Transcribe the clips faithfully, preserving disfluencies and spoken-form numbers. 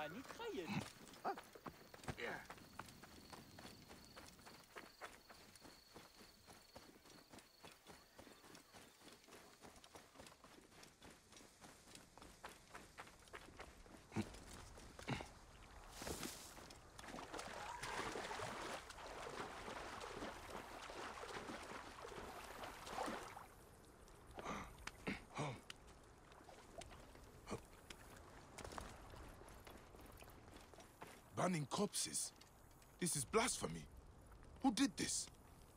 Burning corpses? This is blasphemy. Who did this?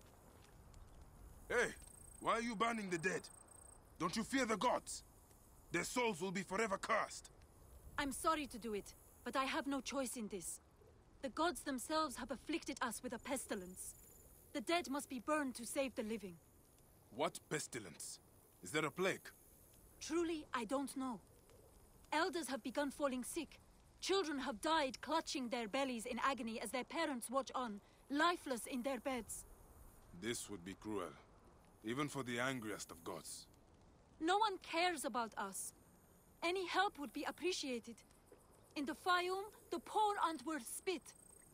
Hey, why are you burning the dead? Don't you fear the gods? Their souls will be forever cursed. I'm sorry to do it, but I have no choice in this. The gods themselves have afflicted us with a pestilence. The dead must be burned to save the living. What pestilence? Is there a plague? Truly, I don't know. Elders have begun falling sick. Children have died clutching their bellies in agony as their parents watch on, lifeless in their beds. This would be cruel, even for the angriest of gods. No one cares about us. Any help would be appreciated. In the Fayum, the poor aren't worth spit.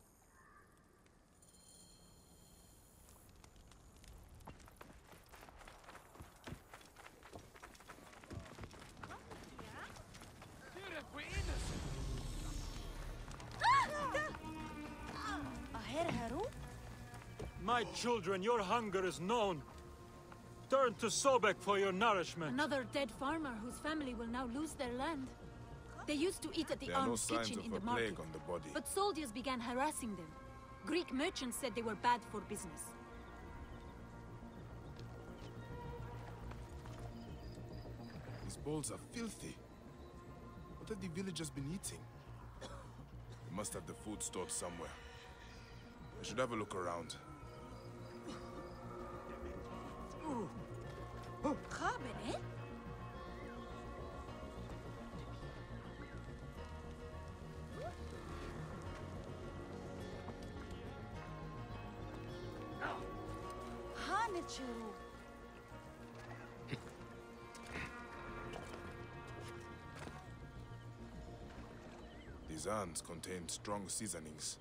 My children, your hunger is known. Turn to Sobek for your nourishment. Another dead farmer whose family will now lose their land. They used to eat at the There are no armed signs kitchen of in a the market, plague on the body. but soldiers began harassing them. Greek merchants said they were bad for business. These bowls are filthy. What have the villagers been eating? They must have the food stored somewhere. I should have a look around. Cabinet? These urns contain strong seasonings.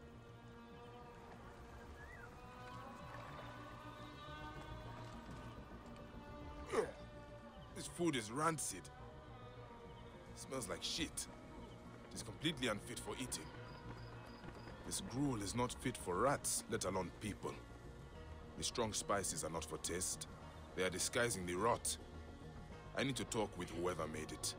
This food is rancid. It smells like shit. It is completely unfit for eating. This gruel is not fit for rats, let alone people. The strong spices are not for taste. They are disguising the rot. I need to talk with whoever made it.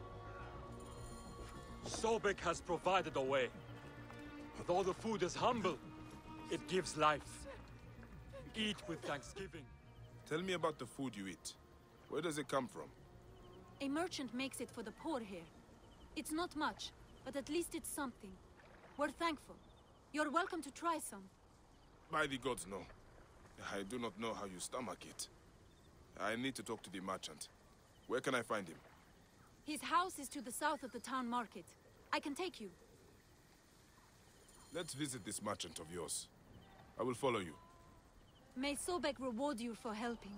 Sobek has provided a way. Though the food is humble, it gives life. Eat with thanksgiving. Tell me about the food you eat. Where does it come from? A merchant makes it for the poor here. It's not much, but at least it's something. We're thankful. You're welcome to try some. By the gods, no. I do not know how you stomach it. I need to talk to the merchant. Where can I find him? His house is to the south of the town market. I can take you. Let's visit this merchant of yours. I will follow you. May Sobek reward you for helping.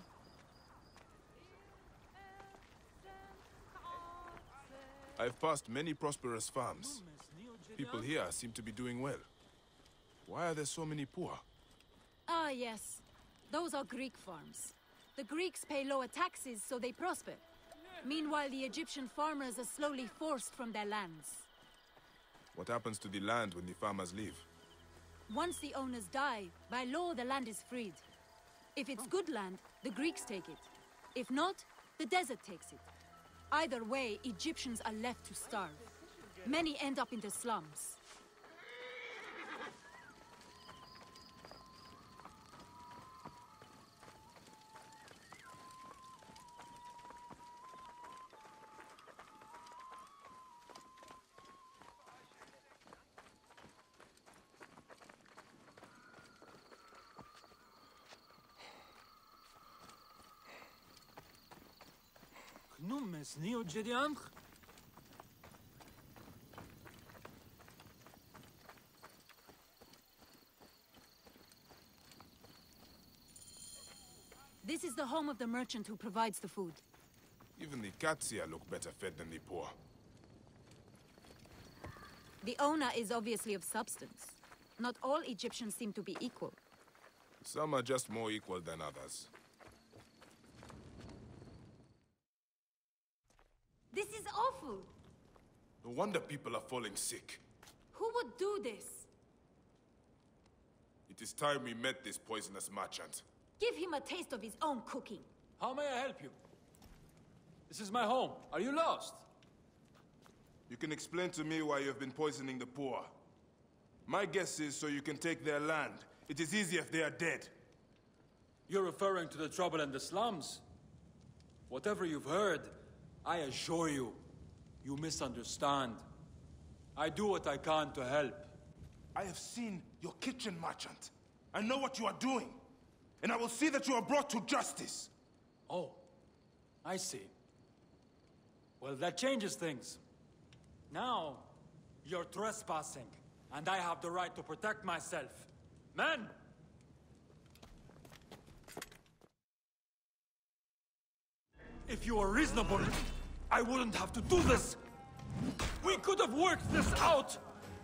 I've passed many prosperous farms. People here seem to be doing well. Why are there so many poor? Ah, yes. Those are Greek farms. The Greeks pay lower taxes, so they prosper. Meanwhile, the Egyptian farmers are slowly forced from their lands. What happens to the land when the farmers leave? Once the owners die, by law the land is freed. If it's good land, the Greeks take it. If not, the desert takes it. Either way, Egyptians are left to starve. Many end up in the slums. This is the home of the merchant who provides the food. Even the cats here look better fed than the poor. The owner is obviously of substance. Not all Egyptians seem to be equal. Some are just more equal than others. This is awful! No wonder people are falling sick. Who would do this? It is time we met this poisonous merchant. Give him a taste of his own cooking. How may I help you? This is my home. Are you lost? You can explain to me why you have been poisoning the poor. My guess is so you can take their land. It is easier if they are dead. You're referring to the trouble in the slums. Whatever you've heard, I assure you, you misunderstand. I do what I can to help. I have seen your kitchen, merchant. I know what you are doing. And I will see that you are brought to justice. Oh, I see. Well, that changes things. Now, you're trespassing, and I have the right to protect myself. Men! If you were reasonable, I wouldn't have to do this! We could have worked this out!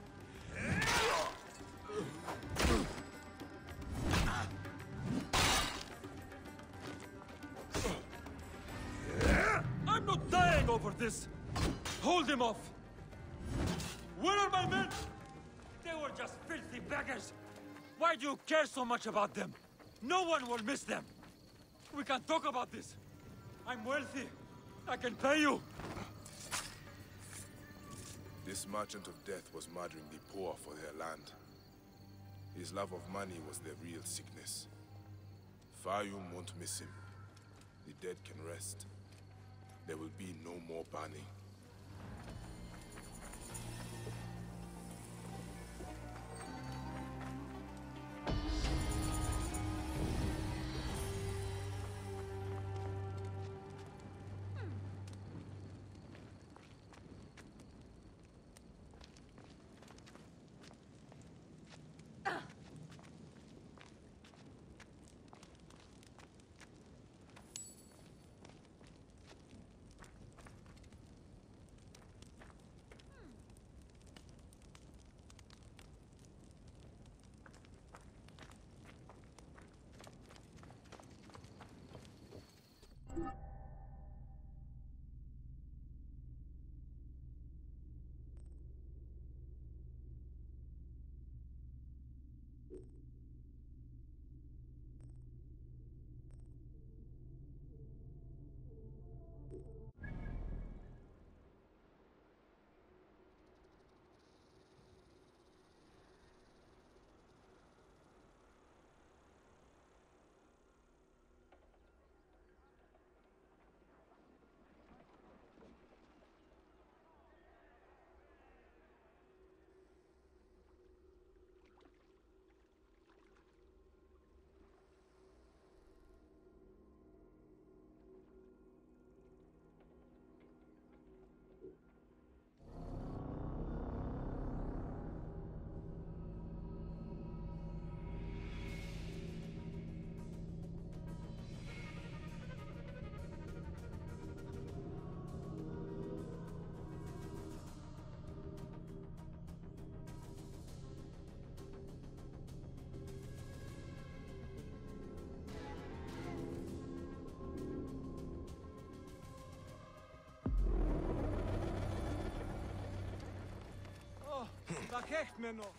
I'm not dying over this! Hold him off! Where are my men? They were just filthy beggars! Why do you care so much about them? No one will miss them! We can talk about this! I'm wealthy! I can pay you! This merchant of death was murdering the poor for their land. His love of money was their real sickness. Fayum won't miss him. The dead can rest. There will be no more burning. Dat geeft me nog.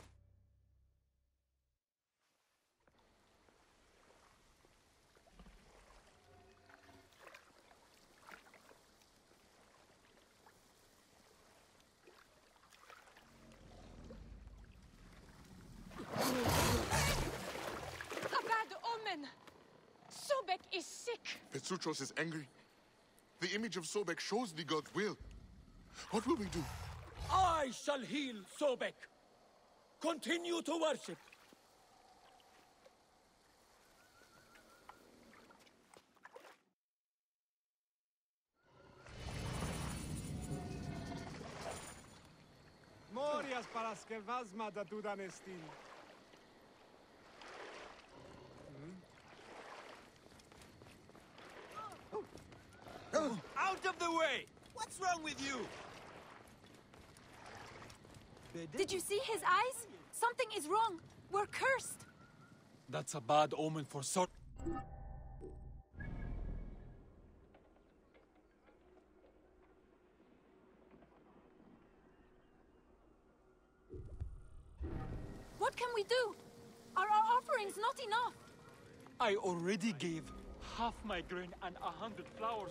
A bad omen! Sobek is sick! Petruchos is angry. The image of Sobek shows the god's will. What will we do? I shall heal Sobek. Continue to worship. Morias para skevazma da dudanestin. Out of the way! What's wrong with you? Did you see his eyes? Something is wrong. We're cursed. That's a bad omen for Sor... What can we do? Are our offerings not enough? I already gave half my grain and a hundred flowers.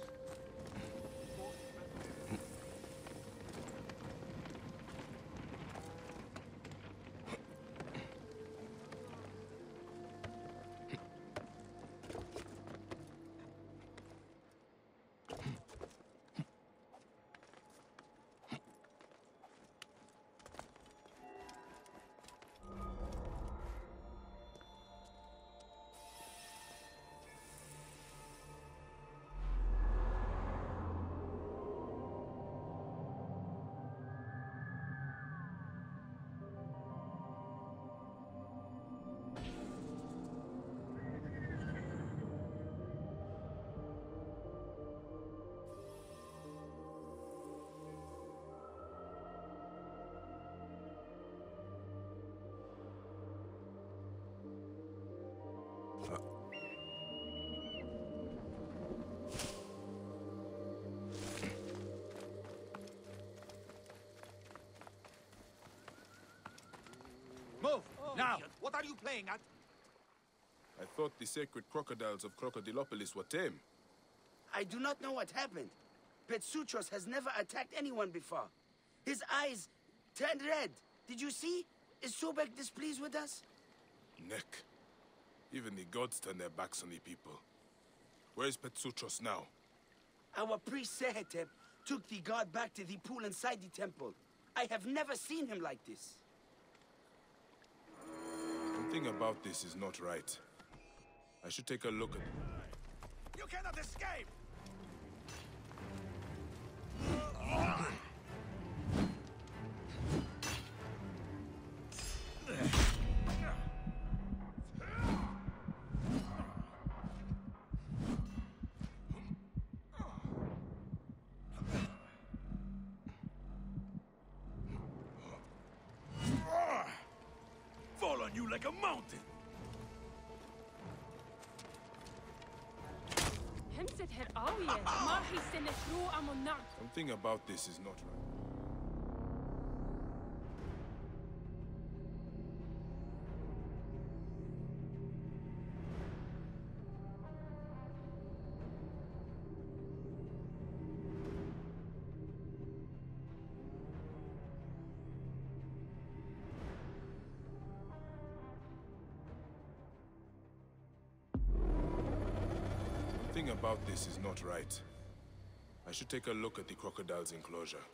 Move! Now! What are you playing at? I thought the sacred crocodiles of Crocodilopolis were tame. I do not know what happened. Petsuchos has never attacked anyone before. His eyes turned red. Did you see? Is Sobek displeased with us? Neck. Even the gods turn their backs on the people. Where is Petsuchos now? Our priest Sehetep took the god back to the pool inside the temple. I have never seen him like this. Something about this is not right. I should take a look at... You cannot escape! Fall on you like a mountain! همسة هرقاوية ما هي سنة شروق عم نعرف. Something about this is not right. Something about this is not right. I should take a look at the crocodile's enclosure.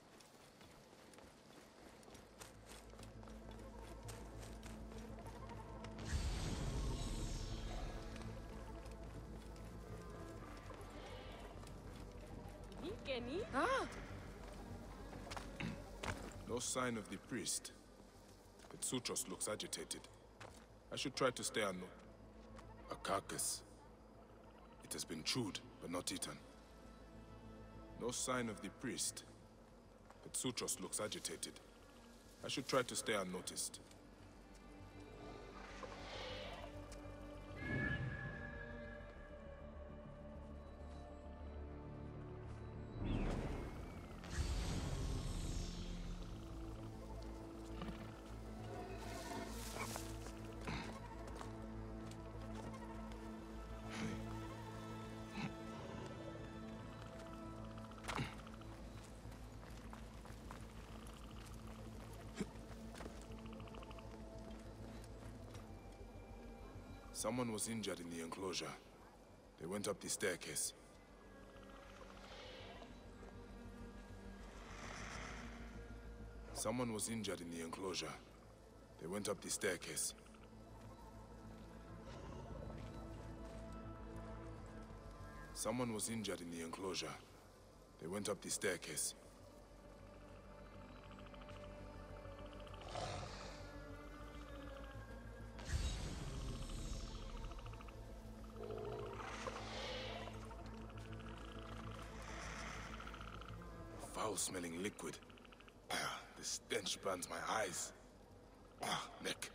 Ah! No sign of the priest. Petsuchos looks agitated. I should try to stay unknown. A carcass. It has been chewed, but not eaten. No sign of the priest. Petsuchos looks agitated. I should try to stay unnoticed. Someone was injured in the enclosure. They went up the staircase. Someone was injured in the enclosure. They went up the staircase. Someone was injured in the enclosure. They went up the staircase. Foul-smelling liquid. The stench burns my eyes. Ah, neck.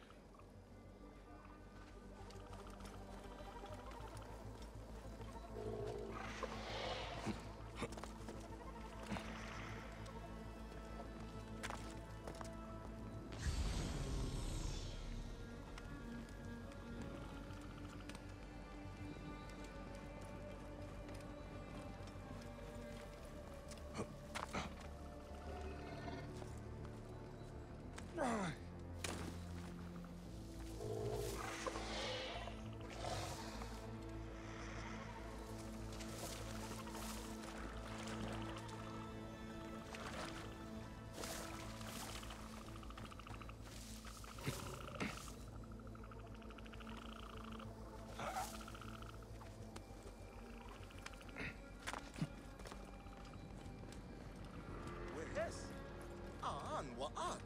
وقعت.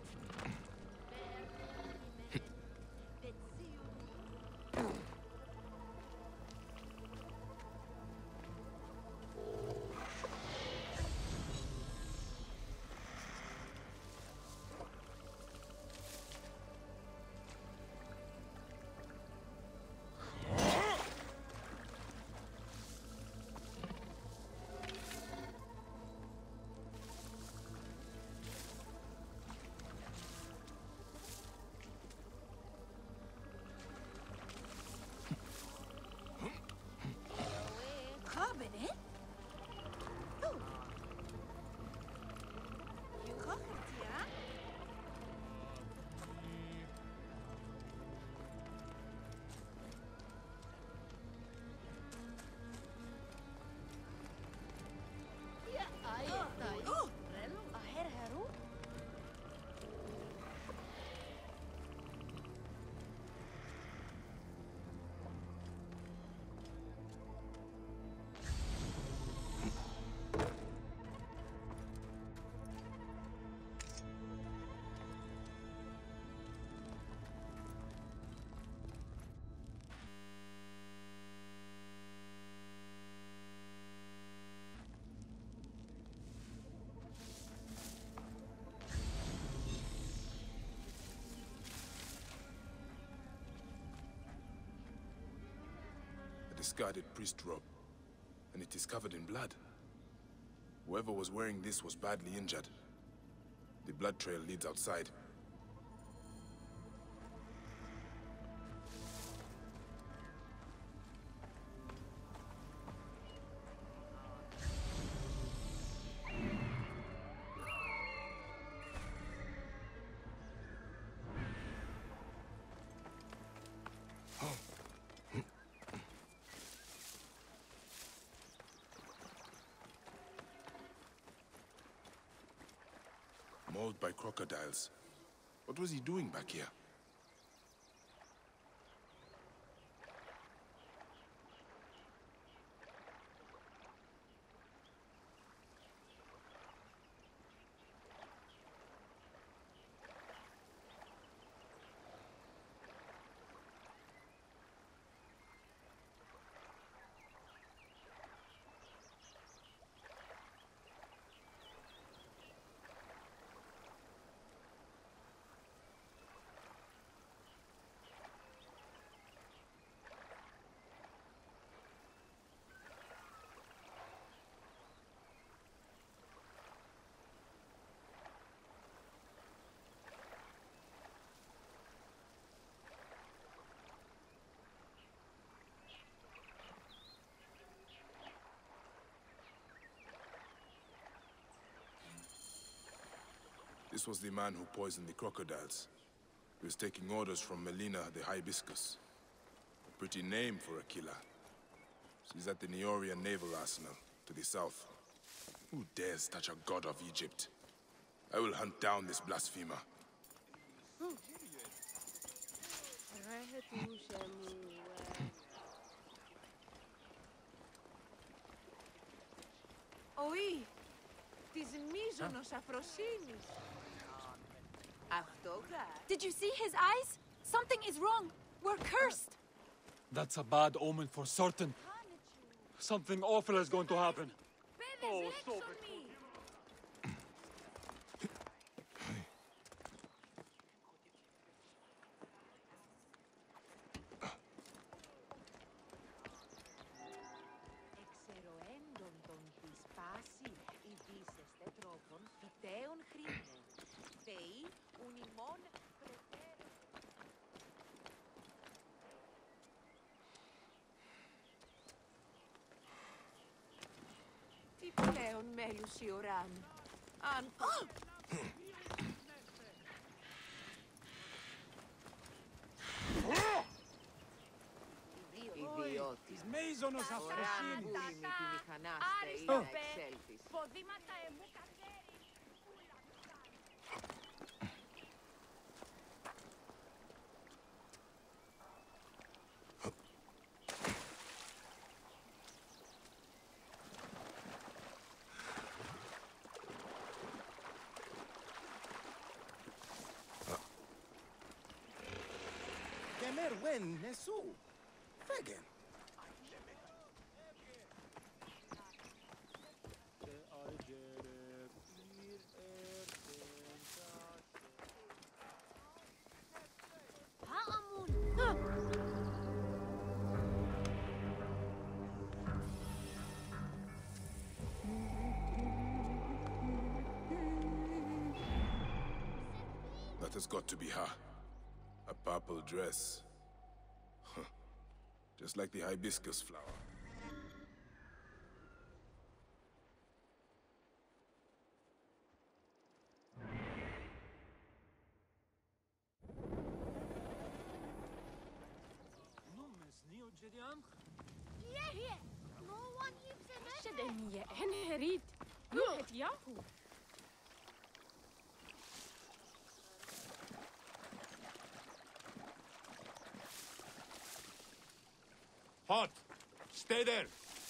Discarded priest robe, and it is covered in blood. Whoever was wearing this was badly injured. The blood trail leads outside. Mauled by crocodiles. What was he doing back here? This was the man who poisoned the crocodiles. He was taking orders from Melina the Hibiscus. A pretty name for a killer. She's at the Neorian Naval Arsenal, to the south. Who dares touch a god of Egypt? I will hunt down this blasphemer. Oi, της μίζωνος αφροσύνης. Αυτό γα. Did you see his eyes? Something is wrong. We're cursed. That's a bad omen for certain. Something awful is going to happen. Oh, so πλέον μέλους η ουρά μου. Αν... Ιδιώτης. Μέιζονος Ωράν αφροσύνης. βούλημη τη μηχανάστε ή να εξέλθεις. Ποδήματα εμού κατέρι. Kemer wen nesu. Fegen. That has got to be her. A purple dress. Huh. Just like the hibiscus flower. شدني أنا أريد يوهد ياهو. Hot! Stay there!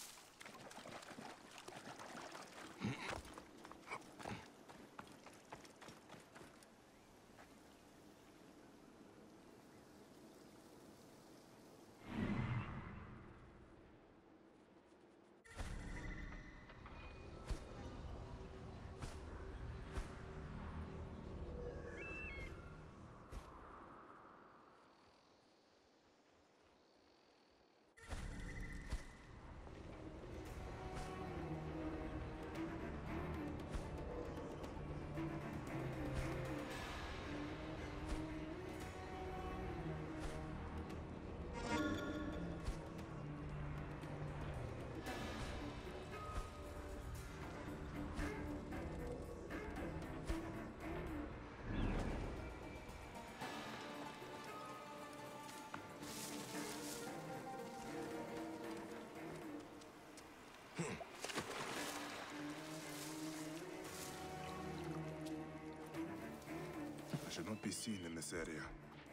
I should not be seen in this area.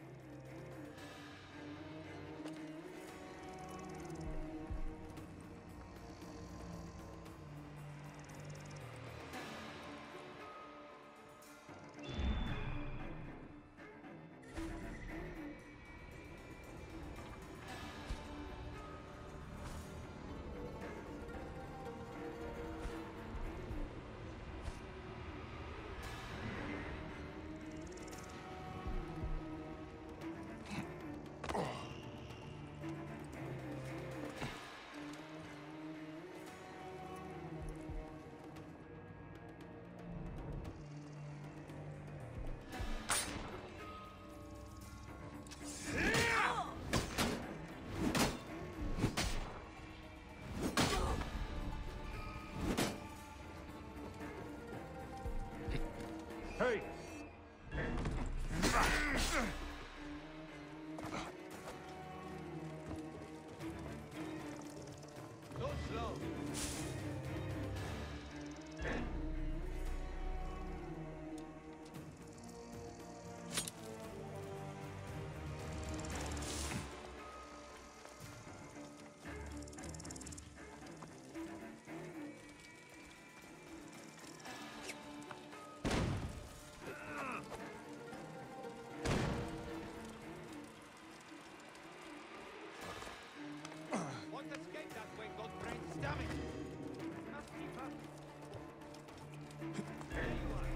Hey! So slow. Won't escape that way, Godbrain. Stab it. Must keep up. There you are.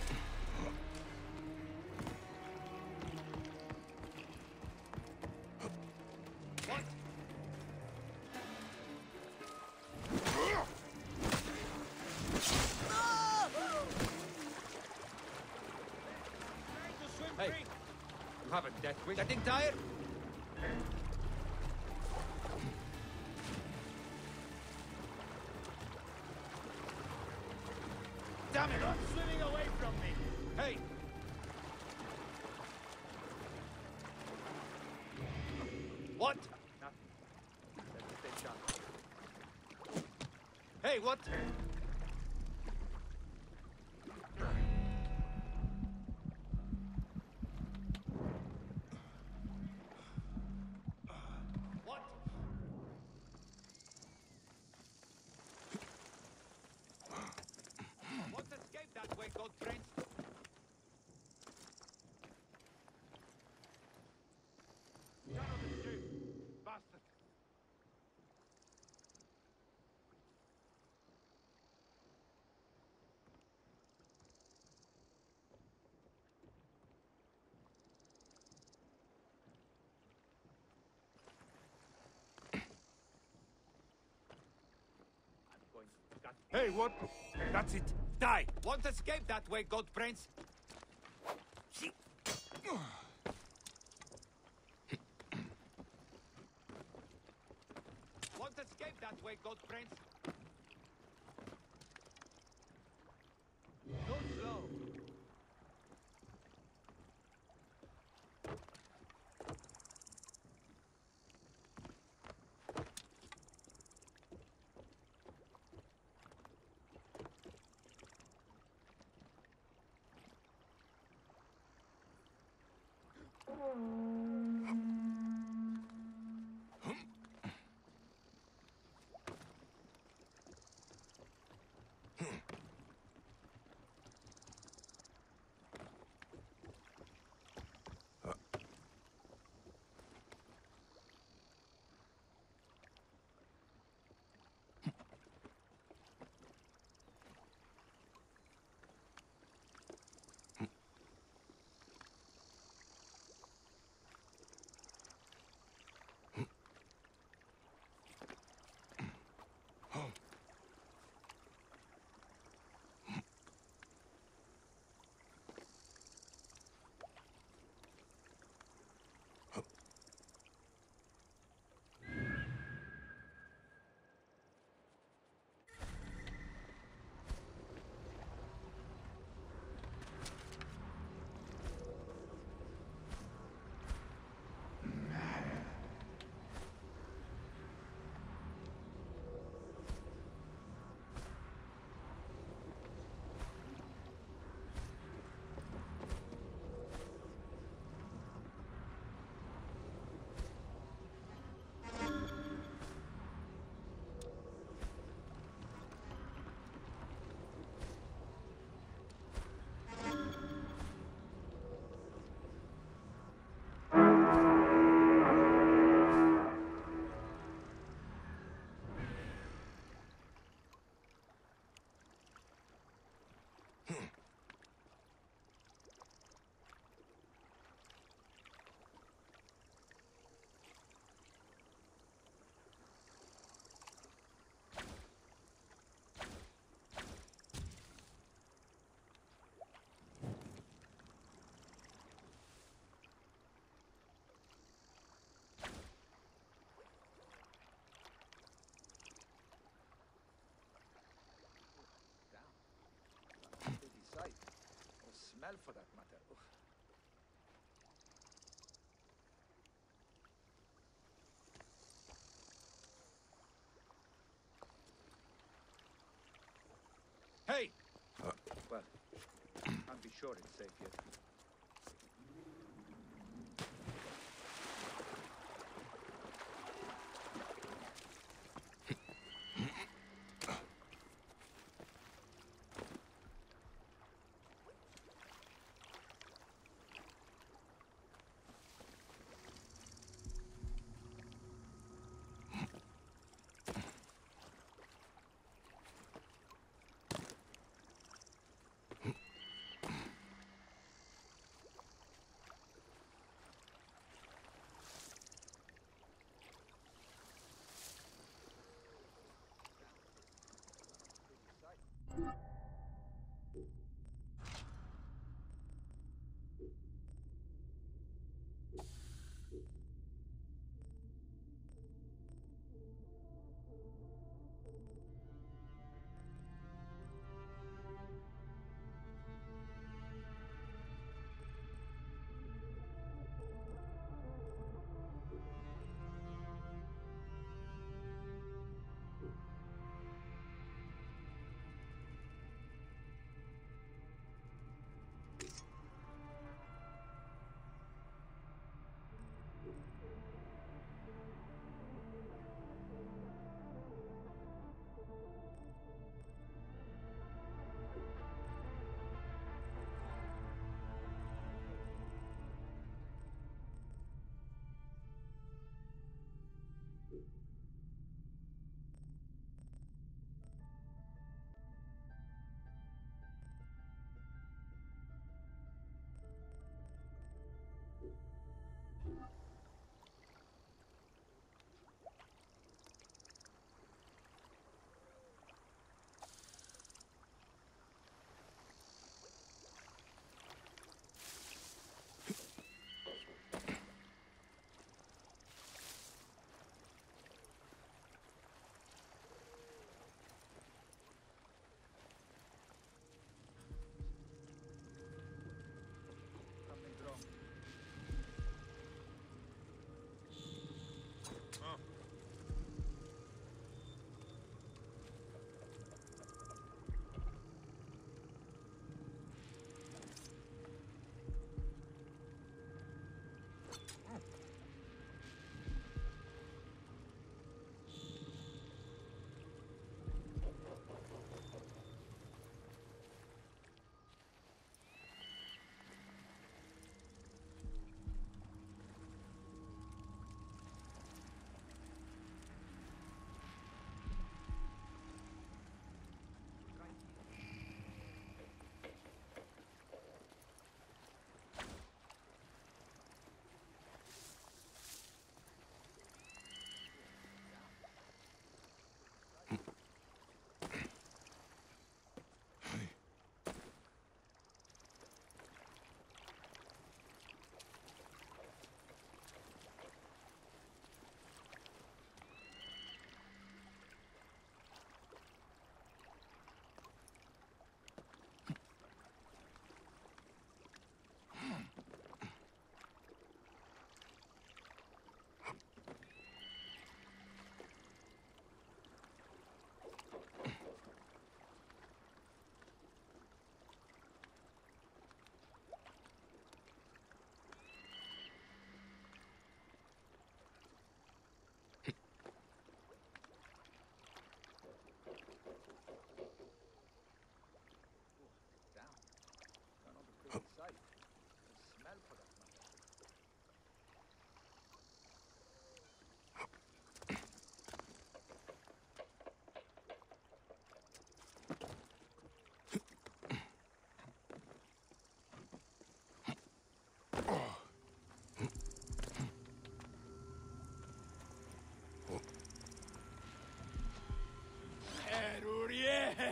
What? Hey, you have a death wish. Getting tired? Damn it! Not swimming away from me! Hey! What? Nothing. Let's stay sharp. Hey, what? What? Won't escape that way, gold prince. Down on the stream, bastard. I'm going to cut. Hey, what? That's it. Die! Won't escape that way, gold prince. Won't escape that way, gold prince. Go slow. Smell for that matter. Ugh. Hey! Uh. Well, can't be sure it's safe yet.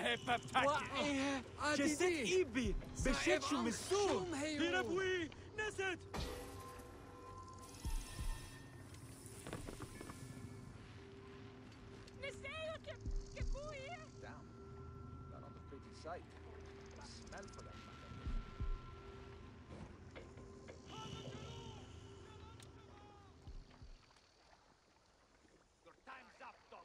שסט איבי, בשט שום מסור! תירבוי, נסת! Damn. Not on the pretty sight. The smell for that matter. Your time's up, dog.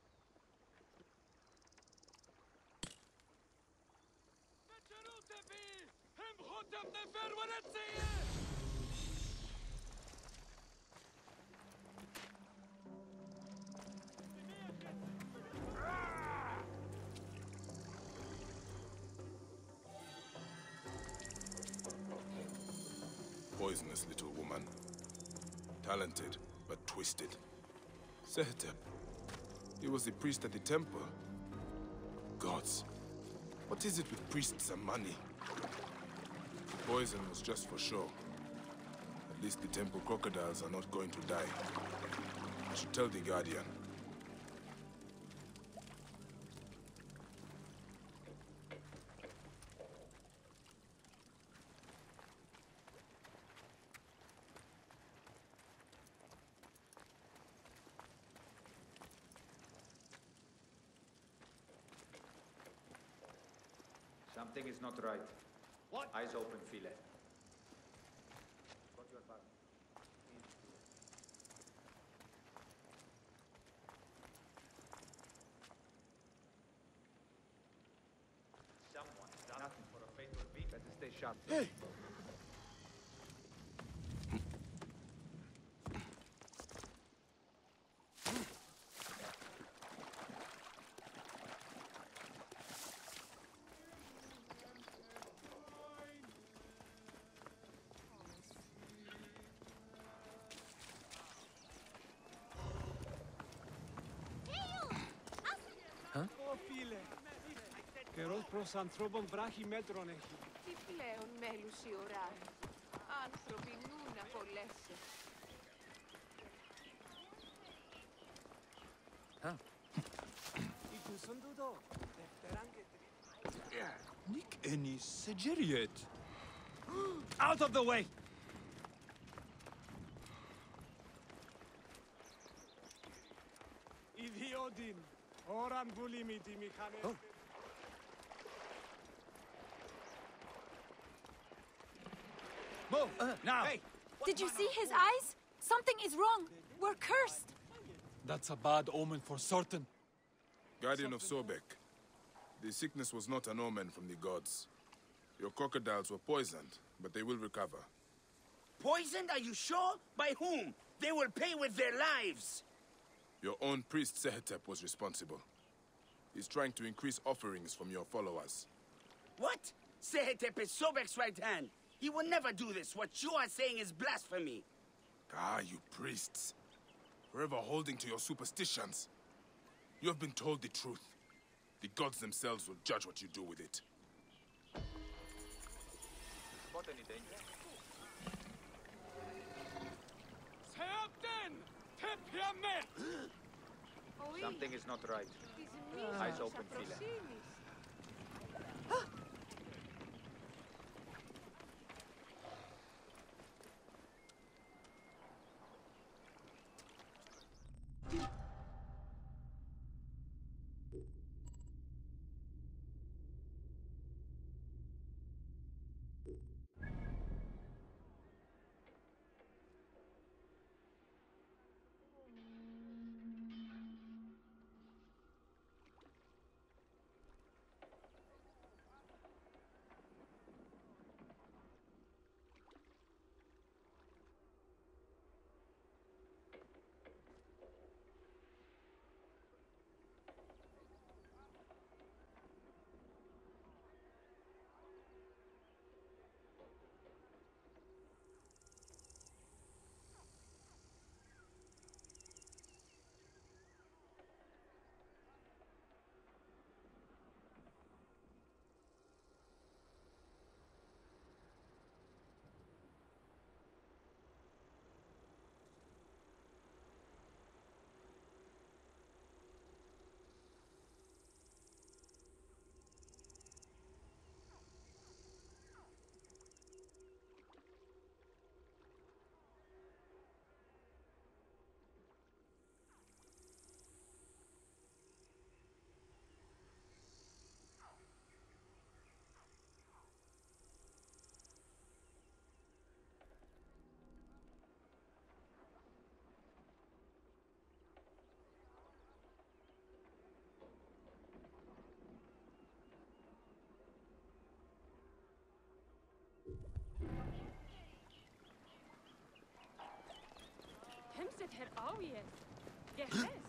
Poisonous little woman. Talented, but twisted. Sehetep. He was the priest at the temple. Gods. What is it with priests and money? The poison was just for show. At least the temple crocodiles are not going to die. I should tell the Guardian. Something is not right. What? Eyes open, File. Got your back. Someone's done nothing for a fatal beat. Better stay sharp. Hey! Φίλε, καιρός προς ανθρώπων βράχει μέτρων έχει. Τι πλέον μέλους η ώρα. Άνθρωποι νου να φωλέσαι. Ήκουσον τούτο, δευτεράν και τρίτη. Nick Ennis Segeriet! Out of the way! Ιδιότην, ώραν βουλήμι τη μηχανές. Move! now! Hey! Did you see his eyes? Something is wrong. We're cursed. That's a bad omen for certain. Guardian of Sobek. The sickness was not an omen from the gods. Your crocodiles were poisoned, but they will recover. Poisoned? Are you sure? By whom? They will pay with their lives. Your own priest Sehetep was responsible. He's trying to increase offerings from your followers. What? Sehetep is Sobek's right hand. He will never do this. What you are saying is blasphemy. Ah, you priests. Forever holding to your superstitions. You have been told the truth. The gods themselves will judge what you do with it. Spot any danger? Something is not right. Eyes open, File. jest? Gehest?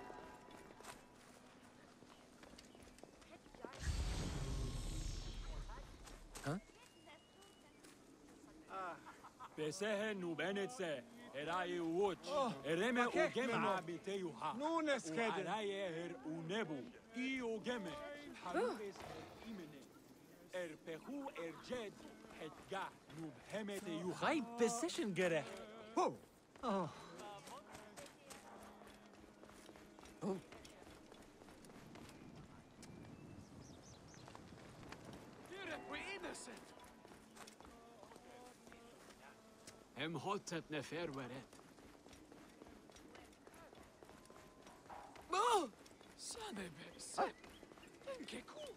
Pesehen u benetze, eraje u oč, Oh, ereme ma u kek geme memo. abiteju ha. Nun es U kede. araje er u nebu, i u geme, harues er imene. Er pehu er jed, het ga, nub hemete ju hai position gerecht. Oh. Oh. Oh. Hem hotet nefer weret. Oh! Sane be, se. Denke cool.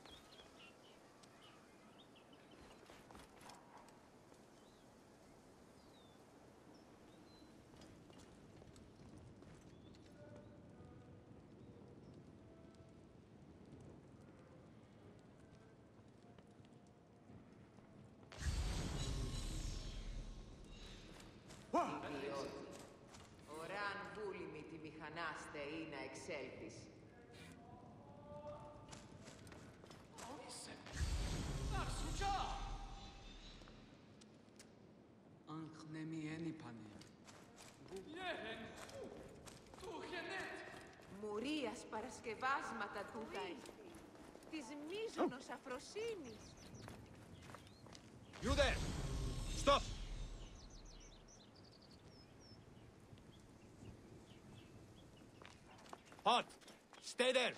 Ωράν βούλημη τη μηχανάστε ή να εξέλθεις. Angnemi pane. Μουρίας παρασκευάσματα τούτα είναι. Της μίζωνος αφροσύνης. You there! Stop! Halt! Stay there!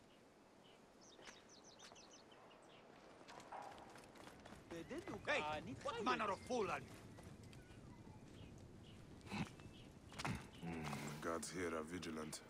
Hey! What manner of fool are you? The guards here are vigilant.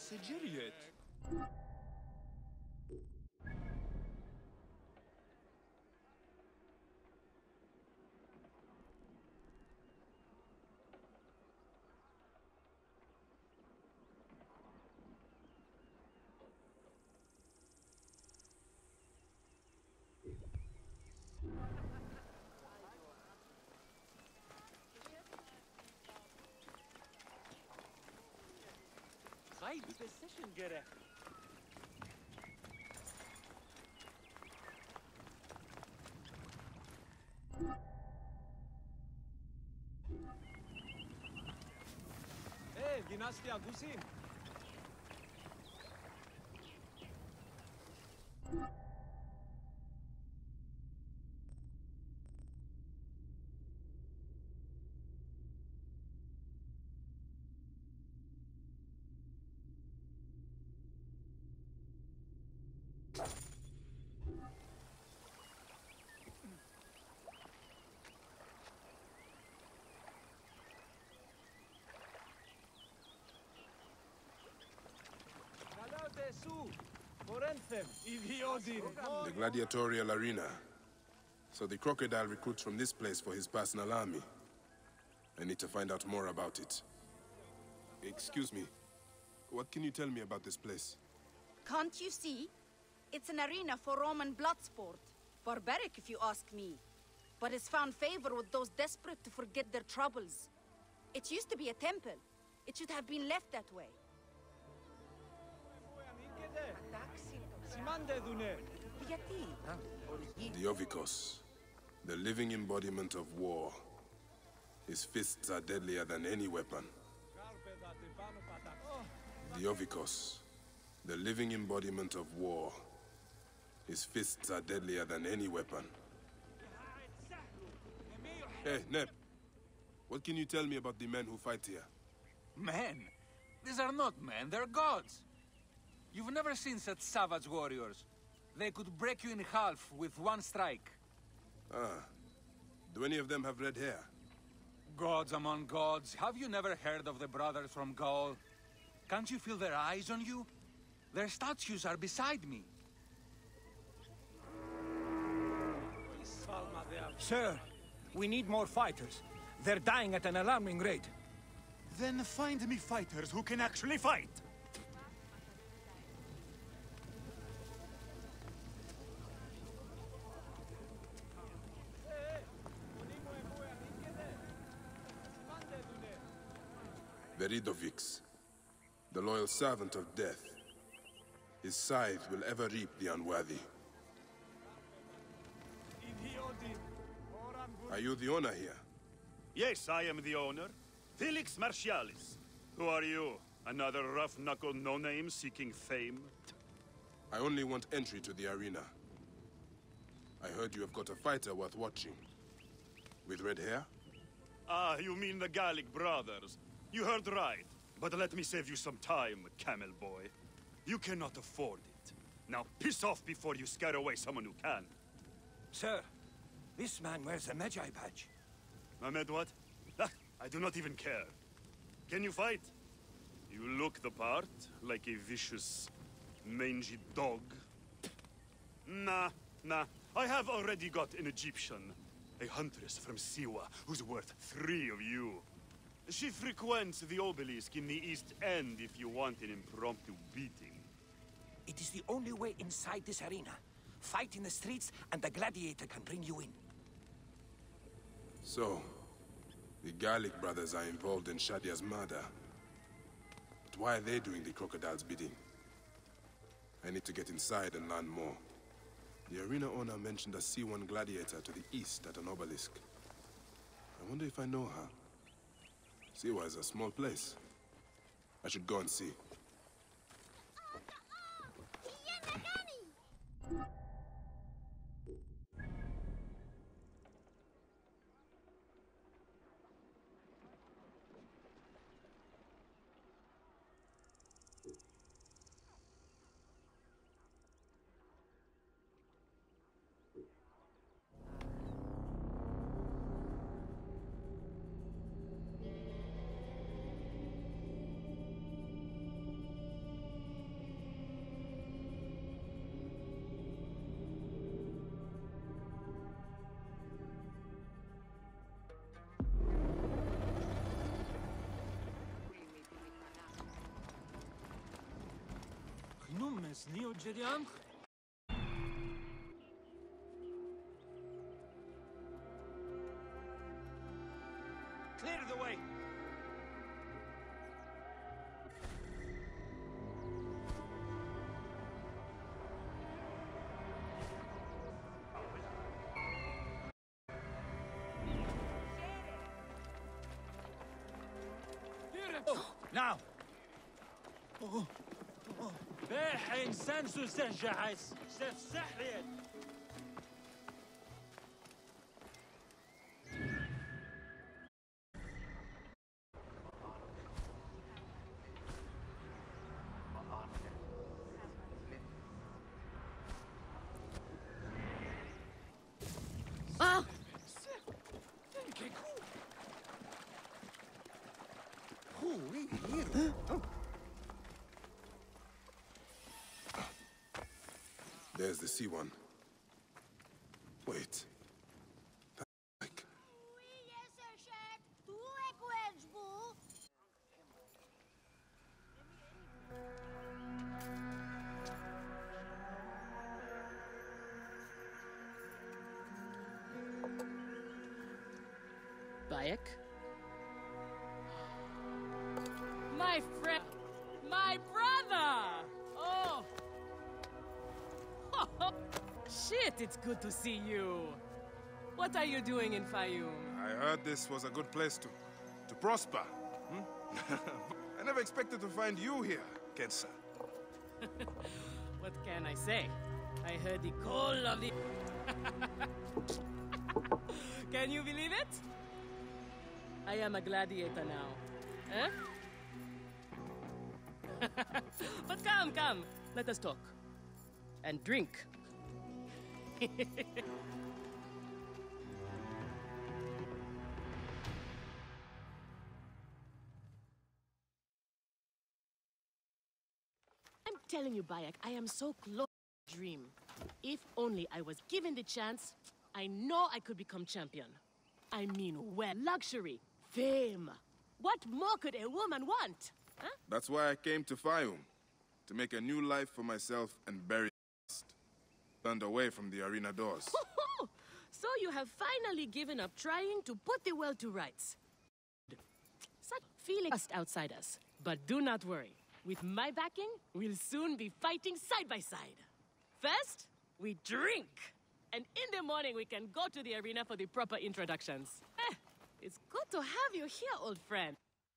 Sigiriet. Haydi decision gerek. Hey, Dynastia Gusin. The gladiatorial arena. So the crocodile recruits from this place for his personal army. I need to find out more about it. Excuse me. What can you tell me about this place? Can't you see? It's an arena for Roman blood sport. Barbaric, if you ask me. But it's found favor with those desperate to forget their troubles. It used to be a temple. It should have been left that way. The Ovikos, the living embodiment of war. His fists are deadlier than any weapon. The Ovikos, the living embodiment of war. His fists are deadlier than any weapon. Hey, Neb. What can you tell me about the men who fight here? Men? These are not men, they're gods. You've never seen such savage warriors. They could break you in half with one strike. Ah. Do any of them have red hair? Gods among gods. Have you never heard of the brothers from Gaul? Can't you feel their eyes on you? Their statues are beside me. Sir, we need more fighters. They're dying at an alarming rate. Then find me fighters who can actually fight. Veridovix, the loyal servant of death. His scythe will ever reap the unworthy. Are you the owner here? Yes, I am the owner. Felix Martialis. Who are you? Another rough-knuckle no-name seeking fame? I only want entry to the arena. I heard you have got a fighter worth watching. With red hair? Ah, you mean the Gallic brothers. You heard right. But let me save you some time, camel boy. You cannot afford it. Now piss off before you scare away someone who can. Sir, this man wears a Magi badge. Ahmed what? Ah, I do not even care. Can you fight? You look the part, like a vicious, mangy dog. Nah, nah. I have already got an Egyptian. A huntress from Siwa, who's worth three of you. She frequents the obelisk in the East End if you want an impromptu beating. It is the only way inside this arena. Fight in the streets, and the gladiator can bring you in. So, the Gallic brothers are involved in Shadia's murder. But why are they doing the crocodile's bidding? I need to get inside and learn more. The arena owner mentioned a C one gladiator to the east at an obelisk. I wonder if I know her. Siwa is a small place. I should go and see. Numes Neo Jeriam? Clear the way! Now! باح إنسان سجحس سفسحليت Ah! There's the sea one. Wait. Like... Bayek? My friend! My brother! Oh! Shit, it's good to see you. What are you doing in Fayum? I heard this was a good place to... to prosper. Hmm? I never expected to find you here, Kensa. What can I say? I heard the call of the... Can you believe it? I am a gladiator now. Eh? But come, come. Let us talk. And drink. I'm telling you, Bayek, I am so close to my dream. If only I was given the chance, I know I could become champion. I mean, well, luxury, fame. What more could a woman want? Huh? That's why I came to Fayum. To make a new life for myself and bury the past. Turned away from the arena doors. So you have finally given up trying to put the world to rights. Such feeling just outside us. But do not worry. With my backing, we'll soon be fighting side by side. First, we drink. And in the morning, we can go to the arena for the proper introductions. Eh, it's good to have you here, old friend.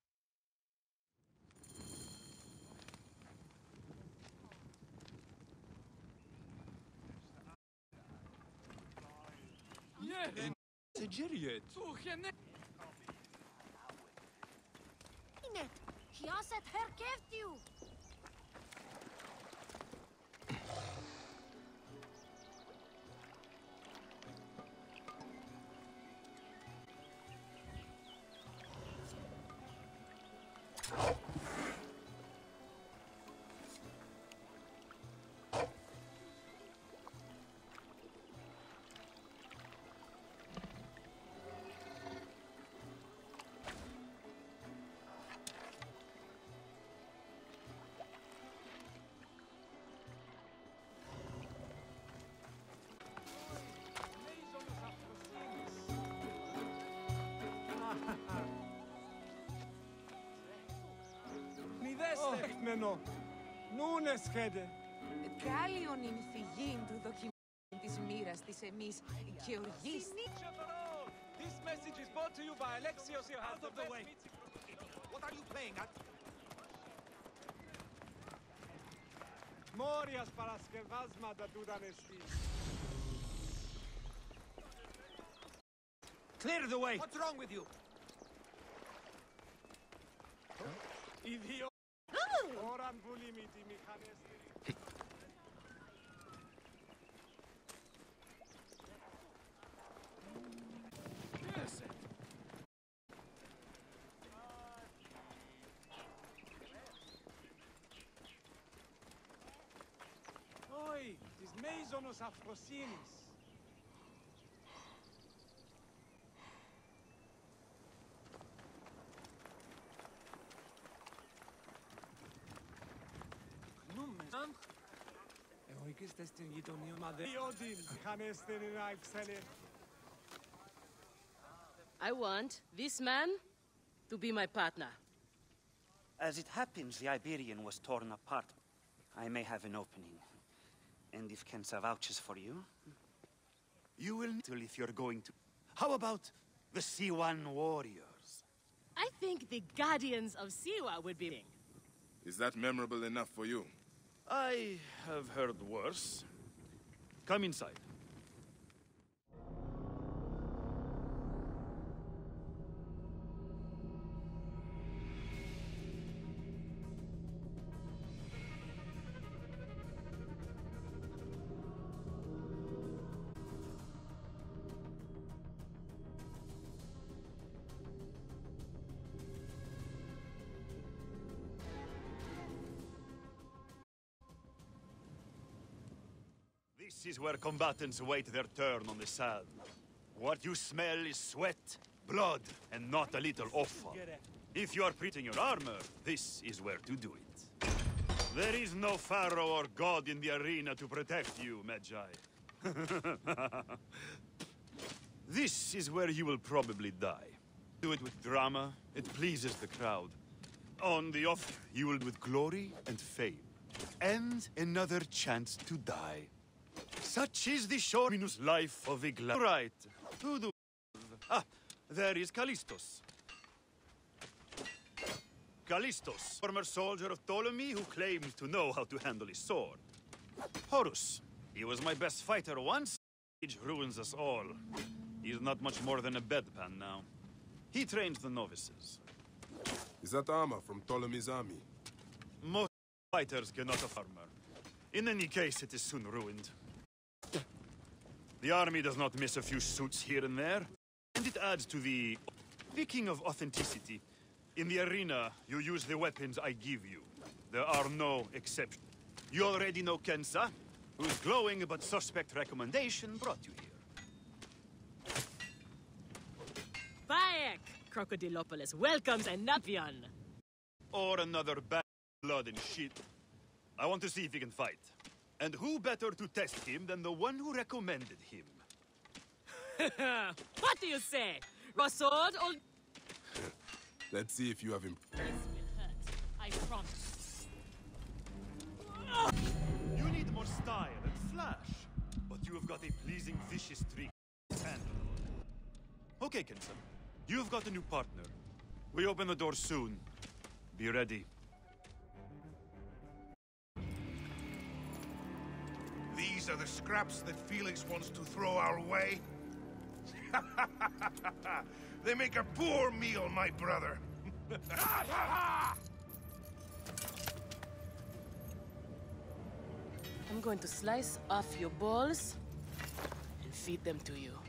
Sejiriet. Inet, Hiaset herkevtiu. Όχι, μενό. Νούνες, χέντε. Κάλιον ειν φυγήν του δοκιμήν της μοίρας της εμείς και οργής. This message is brought to you by Alexios here. Out of the way! What are you playing at? Μόριας παρασκευάσματα τούταν εστί. Clear the way! What's wrong with you? Ιδιό. Ώραν βουλή μη τη μηχανέστη. Όχι, της Μέιζονος Αφροσύνης. Numes. I want this man to be my partner. As it happens, the Iberian was torn apart. I may have an opening. And if Kensa vouches for you, you will need if you're going to... How about the Siwan warriors? I think the Guardians of Siwa would be... Is that memorable enough for you? I have heard worse. Come inside. This is where combatants wait their turn on the sand. What you smell is sweat, blood, and not a little offal. If you are printing your armor, this is where to do it. There is no pharaoh or god in the arena to protect you, Magi. This is where you will probably die. Do it with drama, it pleases the crowd. On the off, you will do it with glory and fame. And another chance to die. Such is the short life of Igla. Right. Who do... Ah, there is Callistos. Callistos, former soldier of Ptolemy who claims to know how to handle his sword. Horus. He was my best fighter once. Age ruins us all. He's not much more than a bedpan now. He trains the novices. Is that armor from Ptolemy's army? Most fighters cannot have armor. In any case, it is soon ruined. The army does not miss a few suits here and there, and it adds to the... Speaking of authenticity, in the arena, you use the weapons I give you. There are no exceptions. You already know Kensa, whose glowing but suspect recommendation brought you here. Bayek! Crocodilopolis welcomes a Navion. Or another bad blood and shit. I want to see if he can fight. And who better to test him than the one who recommended him? What do you say? Raw sword or... Let's see if you have him. This will hurt. I promise. You need more style and flash. But you have got a pleasing vicious trick to handle. Okay, Kensa. You've got a new partner. We open the door soon. Be ready. These are the scraps that Felix wants to throw our way? They make a poor meal, my brother. I'm going to slice off your balls and feed them to you.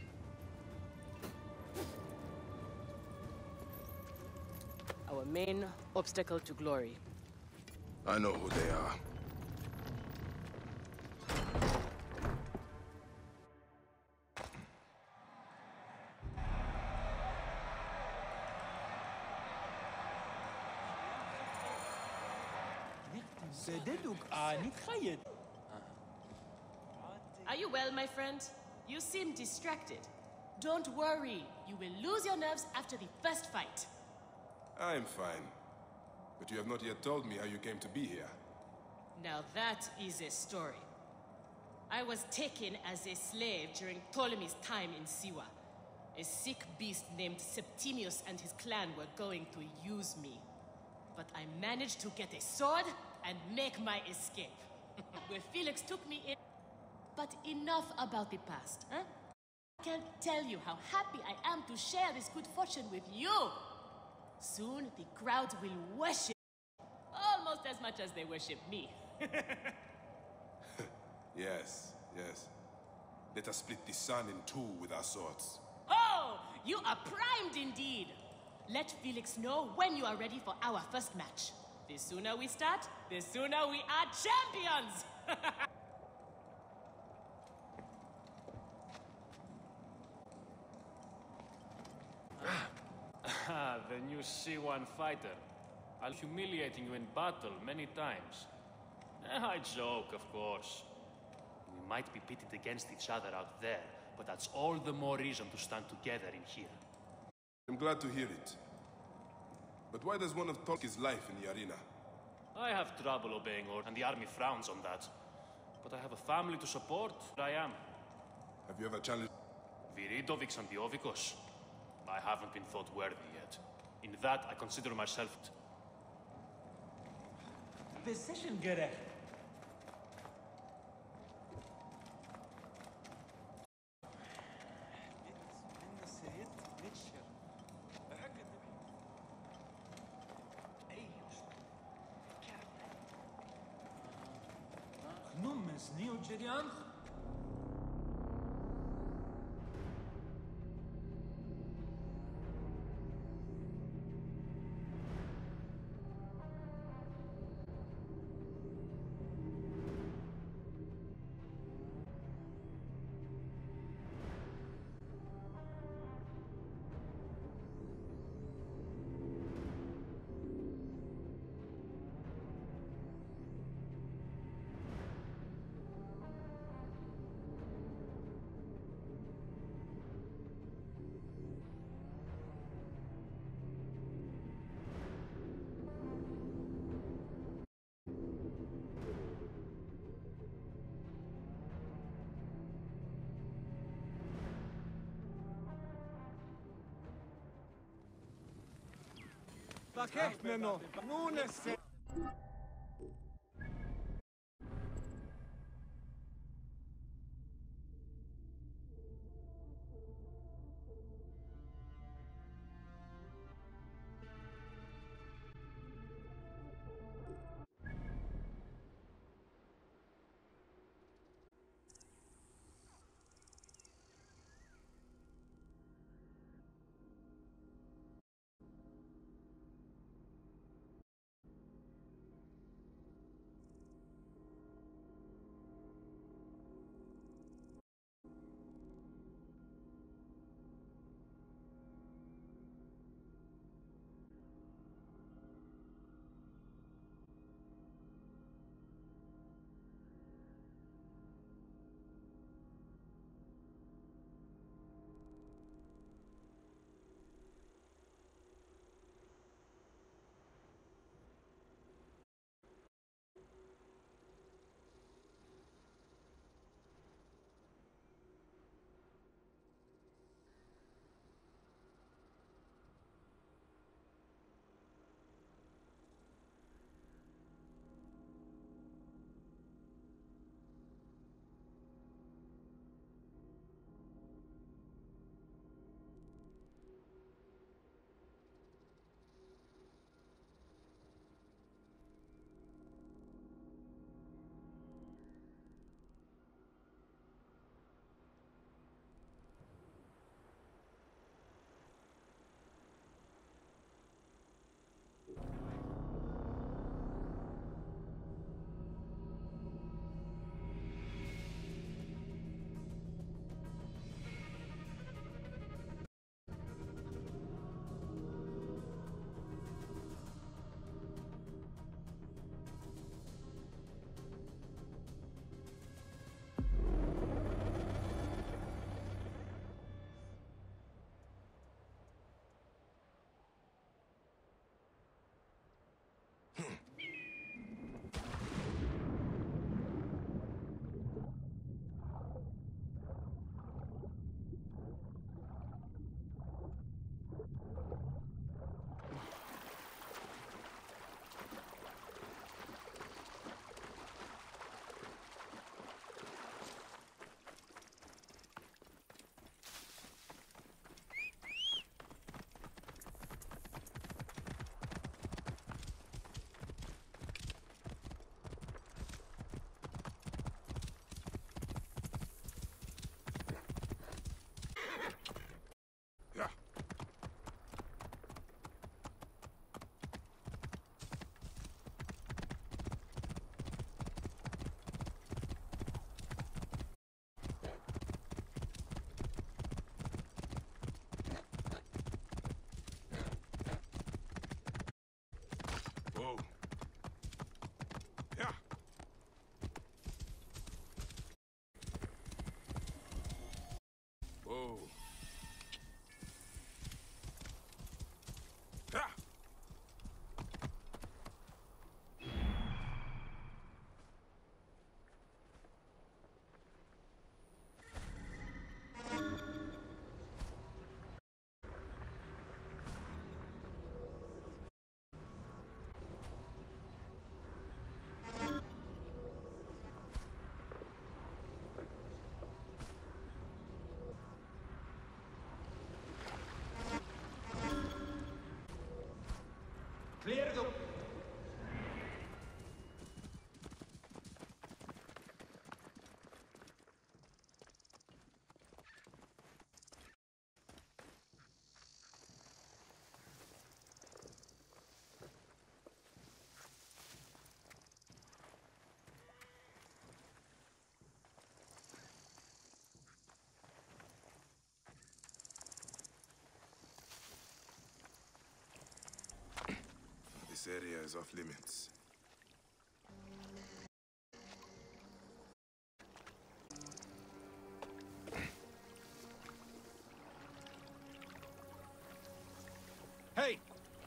Our main obstacle to glory. I know who they are. Are you well, my friend? You seem distracted. Don't worry. You will lose your nerves after the first fight. I'm fine. But you have not yet told me how you came to be here. Now that is a story. I was taken as a slave during Ptolemy's time in Siwa. A sick beast named Septimius and his clan were going to use me. But I managed to get a sword and make my escape. Where Felix took me in. But enough about the past, huh? I can't tell you how happy I am to share this good fortune with you. Soon the crowd will worship almost as much as they worship me. Yes, yes. Let us split the sun in two with our swords. Oh, you are primed indeed. Let Felix know when you are ready for our first match. The sooner we start, the sooner we are champions! Ah, the new Siwan fighter. I'll humiliating you in battle many times. I joke, of course. We might be pitted against each other out there, but that's all the more reason to stand together in here. I'm glad to hear it. But why does one of Tolkien's life in the arena? I have trouble obeying orders, and the army frowns on that. But I have a family to support. I am. Have you ever challenged Viridovix and the Ovikos? I haven't been thought worthy yet. In that, I consider myself... Decision gerecht. Nummens Neo-Gerian? Pakechmeno, nun se... This area is off limits. Hey!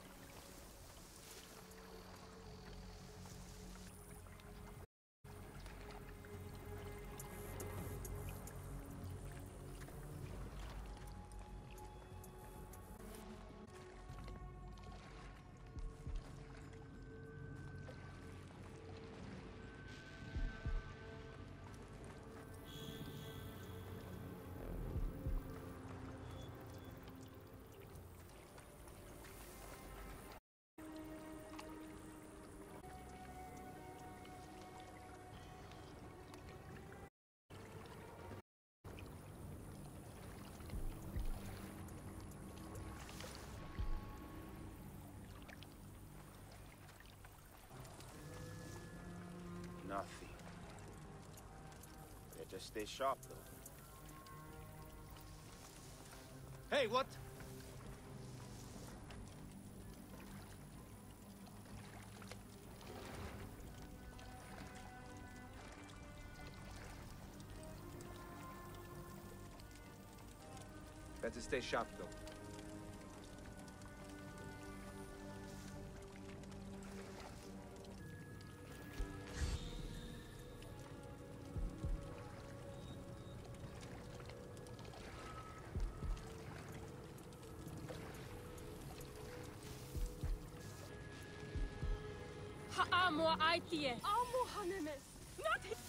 Nothing. Better stay sharp, though. Hey, what? Better stay sharp, though. Ha'amwa aitie. Amu hanemes. Not him.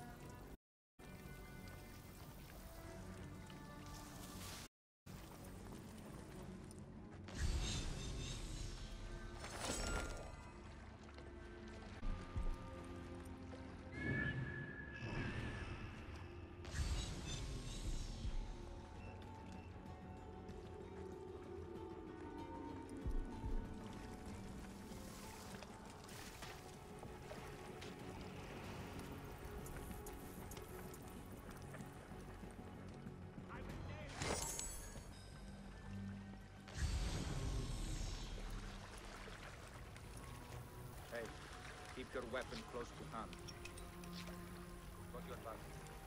Hey, keep your weapon close to hand. Got your back.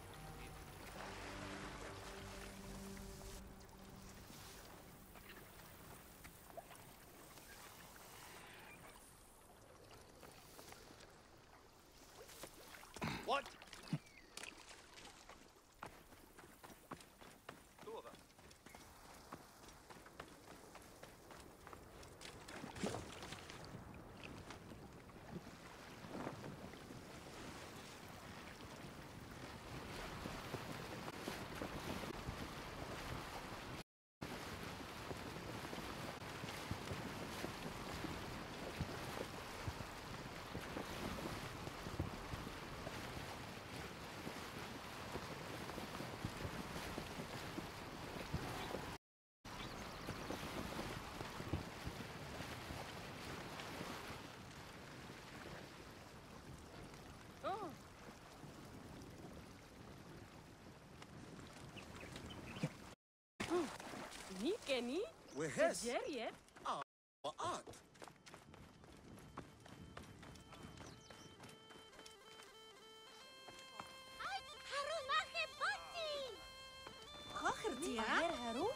What? Two of them. Oh. Ni Kenny? Wehes. Jerriet? Ah, what? خاخرتي غير هارو؟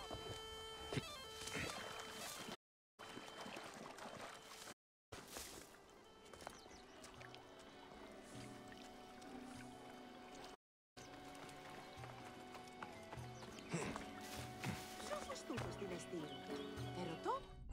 Σώφος τούτος την εστίρω. Ερωτώ,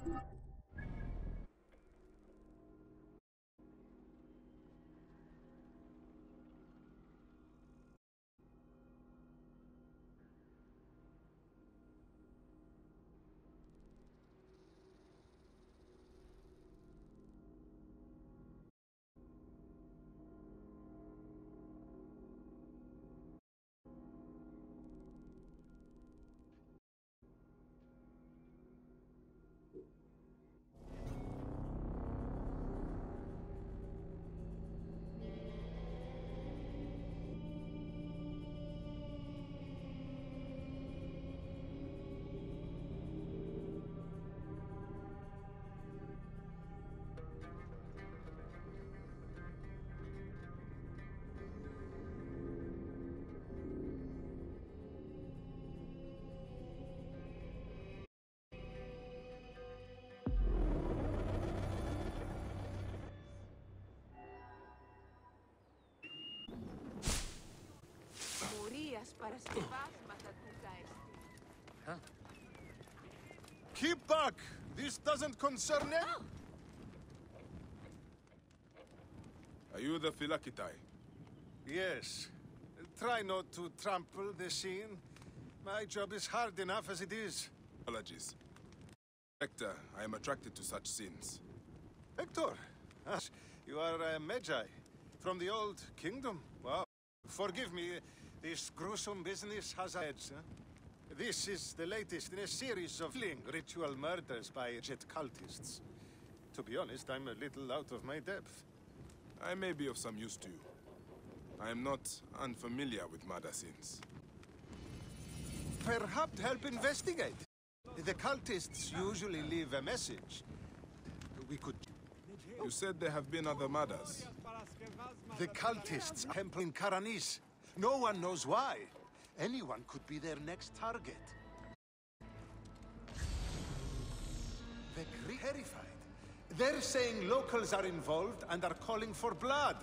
Huh? Keep back! This doesn't concern them! Are you the Phylakitai? Yes. Try not to trample the scene. My job is hard enough as it is. Apologies. Hector, I am attracted to such sins. Hector! Ah, you are a Magi. From the old kingdom? Wow. Forgive me, this gruesome business has a edge, huh? This is the latest in a series of ritual murders by jet cultists. To be honest, I'm a little out of my depth. I may be of some use to you. I am not unfamiliar with murder scenes. Perhaps help investigate. The cultists usually leave a message. We could... You said there have been other murders. The cultists temple in Karanis. No one knows why. Anyone could be their next target. The Greek terrified. They're saying locals are involved and are calling for blood.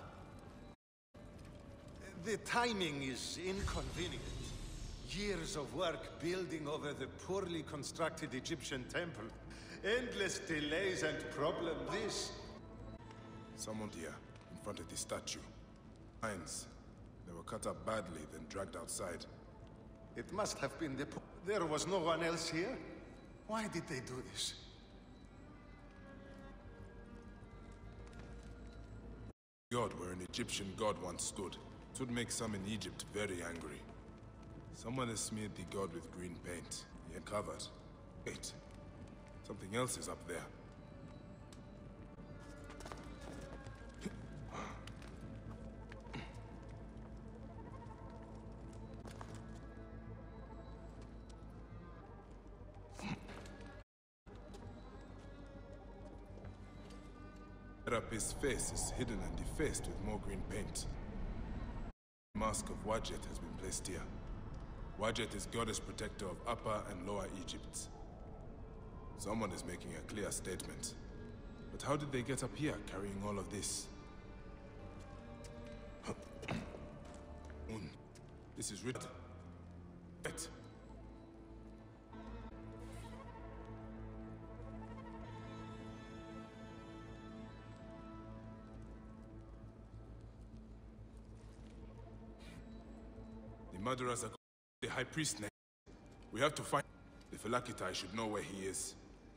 The timing is inconvenient. Years of work building over the poorly constructed Egyptian temple. Endless delays and problems. This... Someone here, in front of the statue. Lines. They were cut up badly, then dragged outside. It must have been the... There was no one else here? Why did they do this? God where an Egyptian god once stood. It would make some in Egypt very angry. Someone has smeared the god with green paint. He had covered. Wait. Something else is up there. Serapis' face is hidden and defaced with more green paint. The mask of Wadjet has been placed here. Wadjet is goddess protector of Upper and Lower Egypt. Someone is making a clear statement. But how did they get up here carrying all of this? This is written. Right. The murderers are the High Priest next. We have to find... The Phylakitai should know where he is.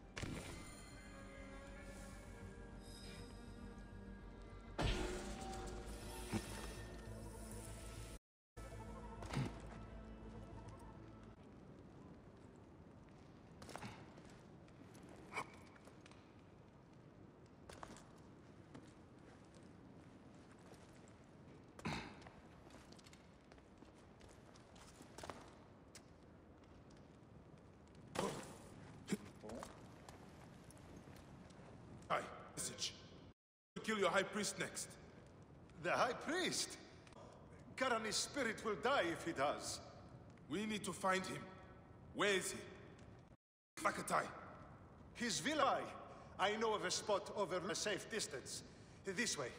Kill your High Priest next. The High Priest? Karani's spirit will die if he does. We need to find him. Where is he? Phylakitai. His villa. I know of a spot over a safe distance. This way.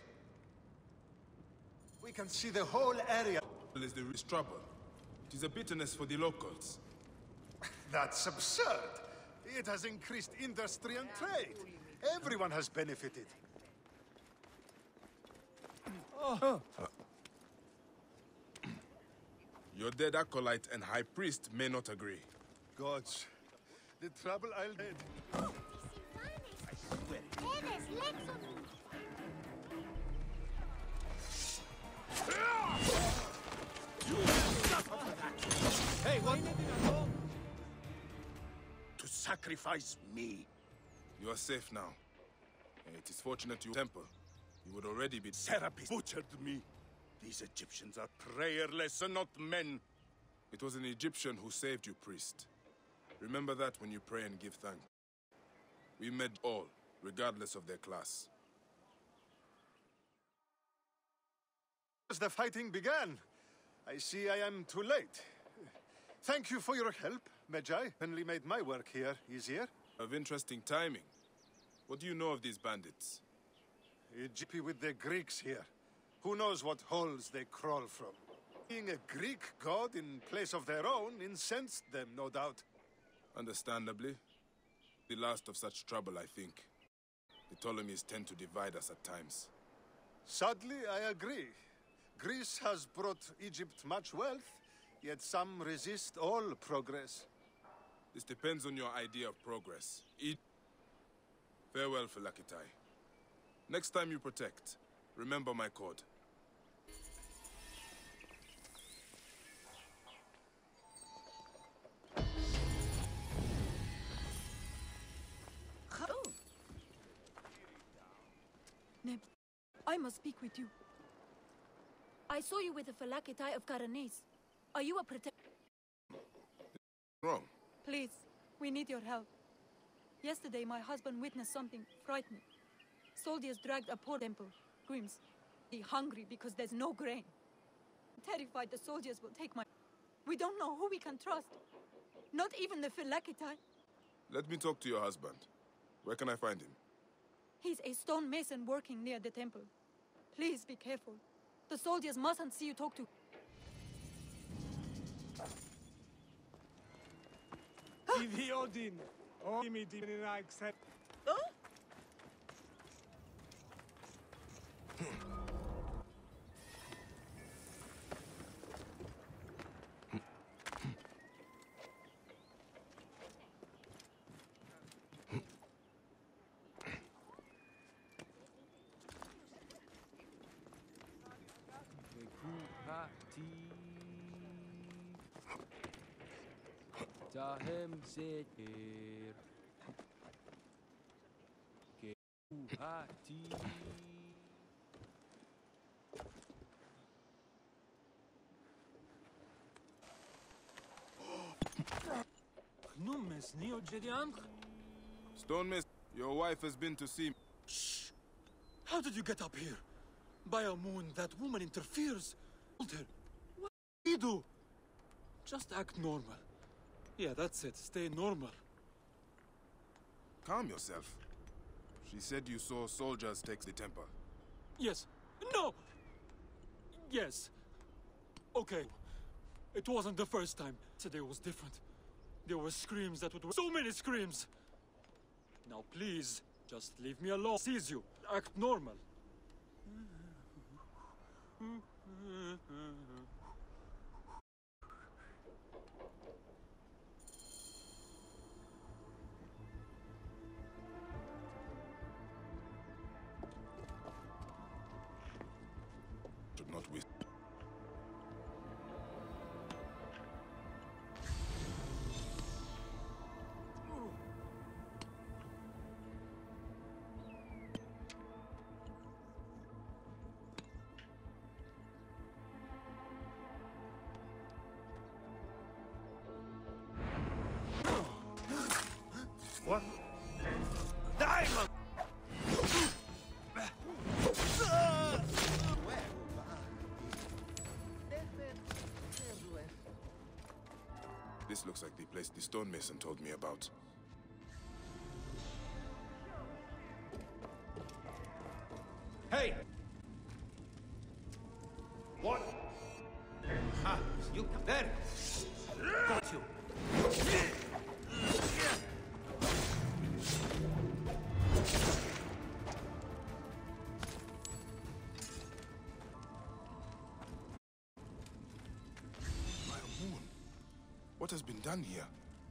We can see the whole area. Is the risk trouble? It is a bitterness for the locals. That's absurd. It has increased industry and trade. Everyone has benefited. Oh. Uh. Your dead acolyte and High Priest may not agree. Gods, the trouble I'll head. Oh, I swear. Hey, what? To sacrifice me. You are safe now. It is fortunate you temple. You would already be... Serapis butchered me. These Egyptians are prayerless and not men. It was an Egyptian who saved you, priest. Remember that when you pray and give thanks. We met all, regardless of their class. As the fighting began, I see I am too late. Thank you for your help, Magi. Only made my work here easier. Of interesting timing. What do you know of these bandits? A G P with the Greeks here. Who knows what holes they crawl from? Being a Greek god in place of their own incensed them, no doubt. Understandably. The last of such trouble, I think. The Ptolemies tend to divide us at times. Sadly, I agree. Greece has brought Egypt much wealth, yet some resist all progress. This depends on your idea of progress. E Farewell, Phylakitai. Next time you protect, remember my code. Neb, I must speak with you. I saw you with the Phylakitai of Karanes. Are you a protector? Wrong. Please, we need your help. Yesterday, my husband witnessed something frightening. Soldiers dragged a poor temple, Grims. They're hungry because there's no grain. Terrified the soldiers will take my... We don't know who we can trust. Not even the Phylakitai. Let me talk to your husband. Where can I find him? He's a stone mason working near the temple. Please be careful. The soldiers mustn't see you talk to... Ivi Odin. Oh, me didn't accept. Tahem Zeter Keuhati Numes Neo Jedian? Stone Mist, your wife has been to see me. Shh! How did you get up here? By a moon, that woman interferes. Hold her. What do you do? Just act normal. Yeah, that's it. Stay normal. Calm yourself. She said you saw soldiers take the temple. Yes. No! Yes. Okay. It wasn't the first time. Today was different. There were screams that would... So many screams! Now please, just leave me alone. Sees you. Act normal. Should not waste. What? Diamond! This looks like the place the stonemason told me about. Hey! What? Ha! You there! Got you! What has been done here?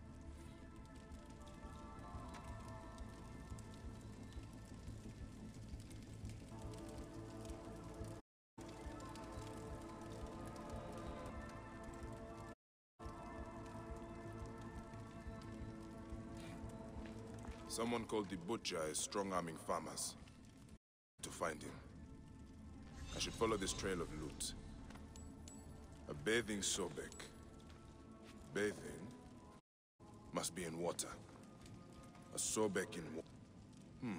Someone called the Butcher is strong-arming farmers. To find him, I should follow this trail of loot. A bathing Sobek. Bathing must be in water. A Sobek in water. Hmm.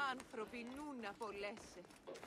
Άνθρωποι νου να πολλέσαι.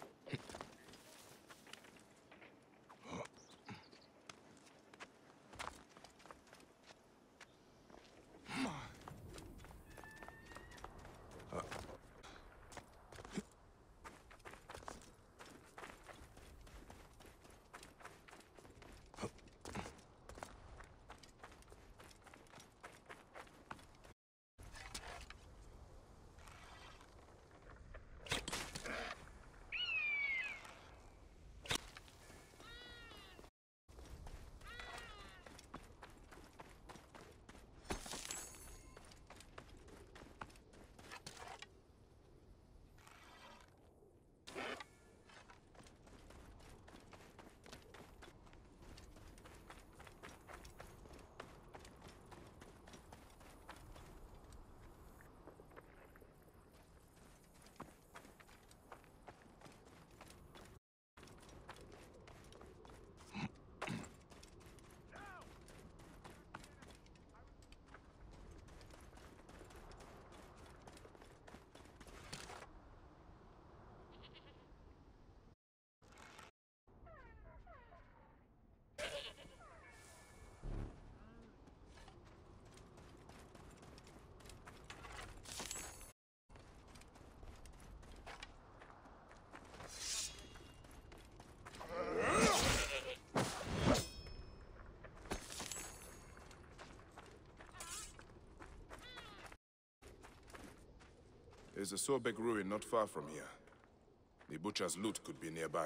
There's a Sobek ruin not far from here. The butcher's loot could be nearby.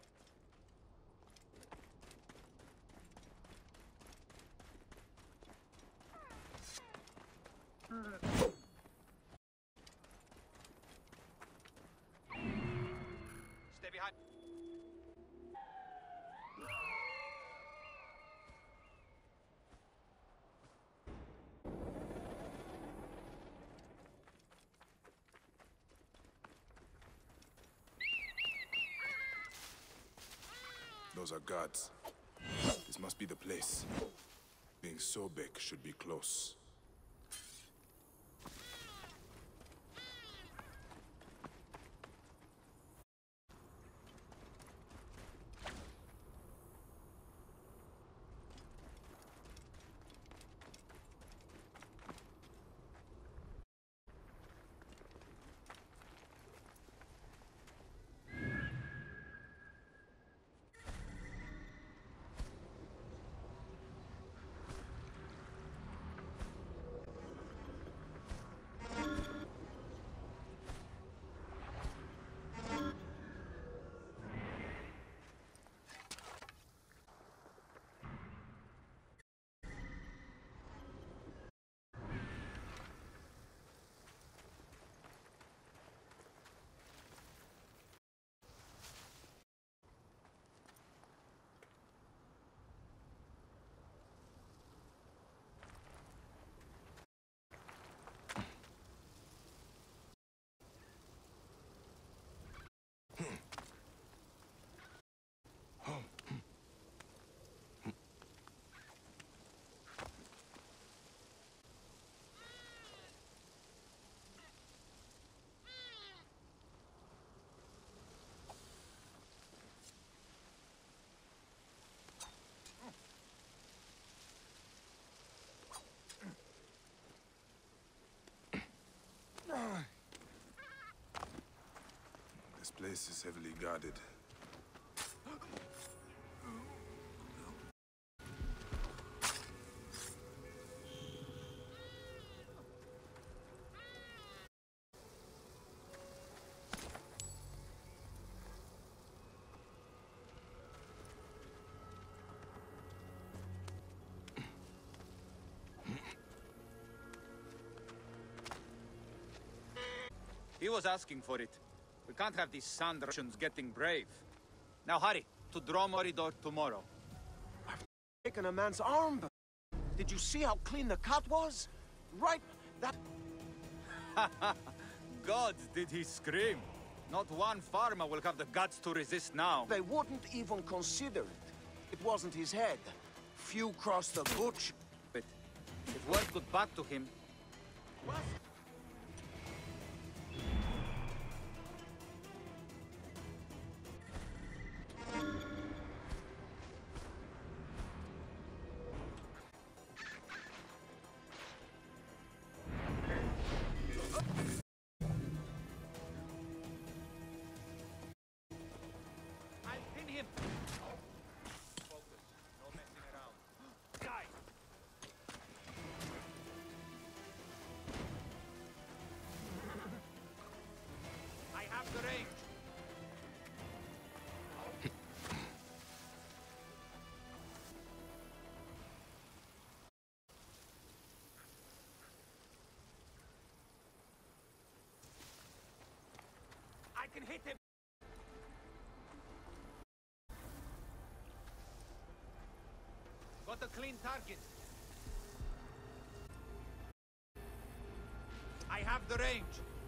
Stay behind. Those are guards. This must be the place. Being Sobek should be close. This place is heavily guarded. He was asking for it. We can't have these Sand Russians getting brave. Now hurry, to Dromoridor tomorrow. Taken a man's arm. Did you see how clean the cut was? Right, that... God, did he scream. Not one farmer will have the guts to resist now. They wouldn't even consider it. It wasn't his head. Few crossed the butch. But if word got back to him... can hit him! Got a clean target. I have the range.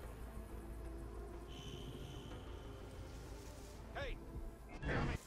Hey! Damn it!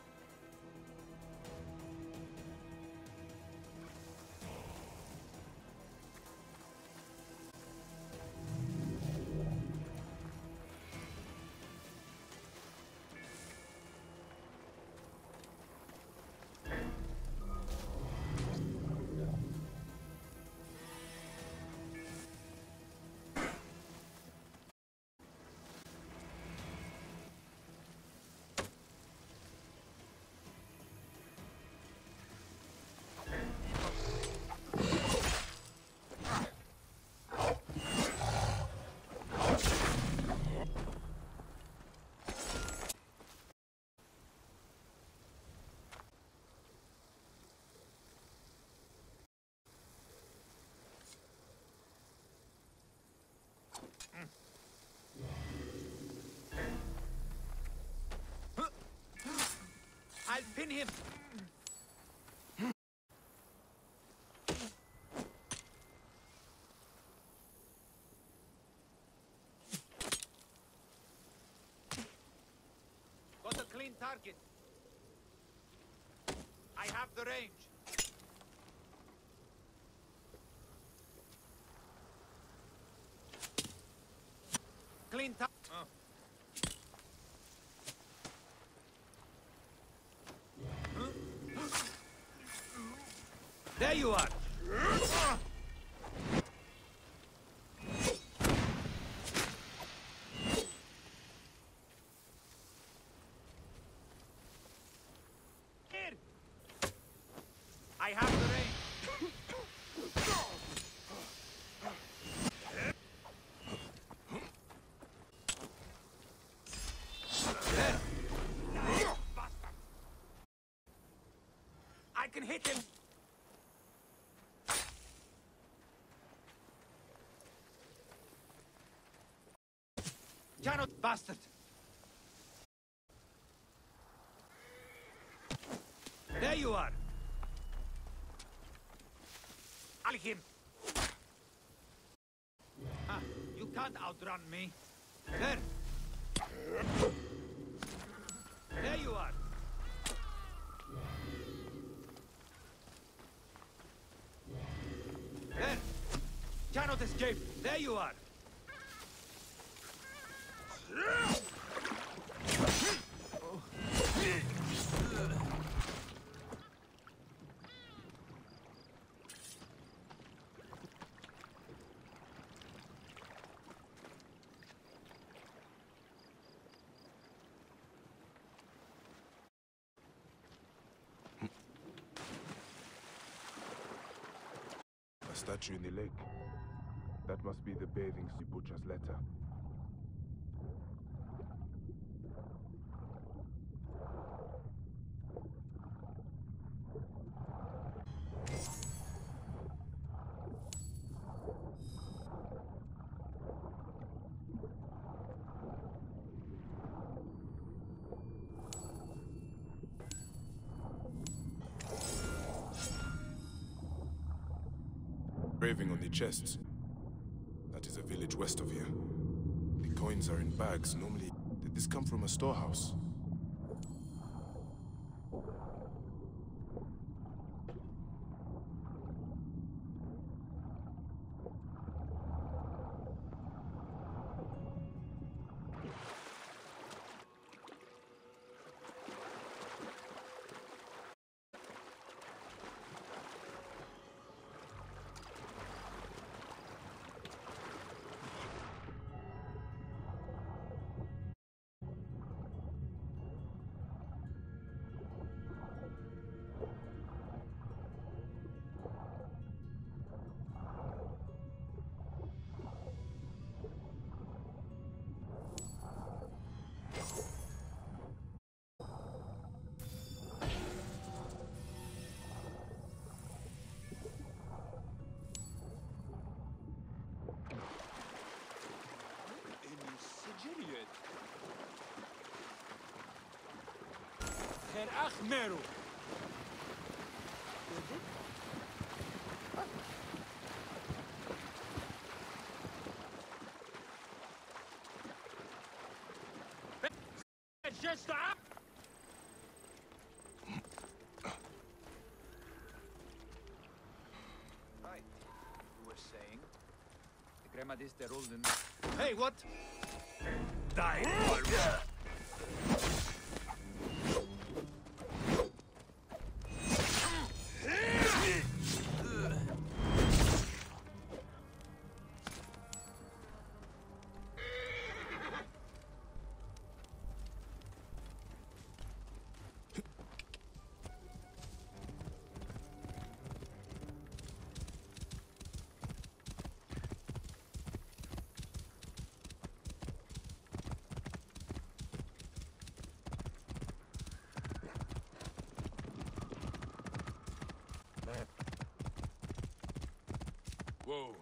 I'll pin him! Got a clean target. I have the range. Clean target. Oh. There you are! Here! I have the range! There! I can hit him! Janot, bastard! There you are! I'll him! Ah, you can't outrun me. There! There you are! There! Cannot escape! There you are! A statue in the lake. That must be the bathing suit butcher's letter. Engraving on the chests. That is a village west of here. The coins are in bags. Normally, did this come from a storehouse? Ber Achmeru. Just up. Right. You were saying the Grammadis der Olden. Hey, what? Die, Wolf! Whoa.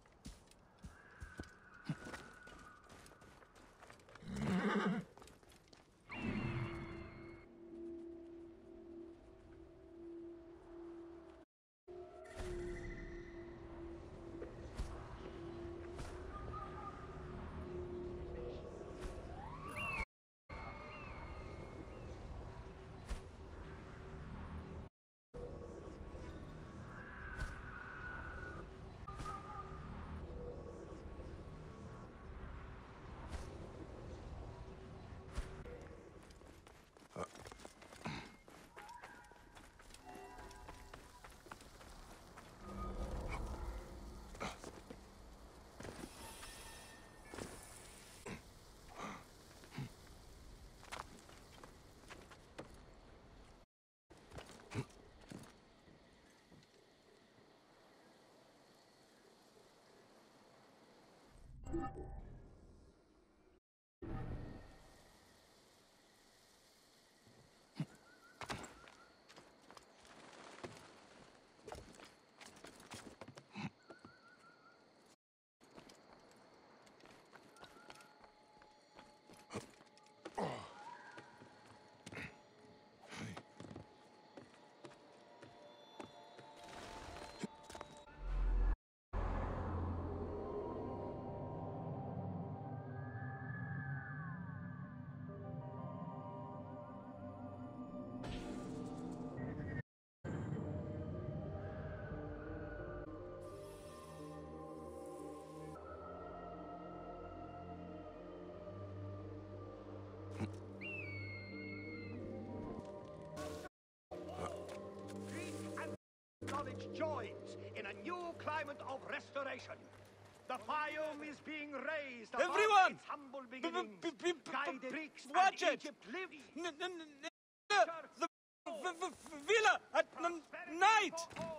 Knowledge joins in a new climate of restoration. The Fayum is being raised above Everyone! its humble beginnings. Guided Greeks Watch and it! Egypt live. N- n- n- The v- v- villa at n- night!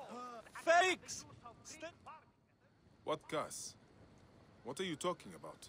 Felix! What, Gus? What are you talking about?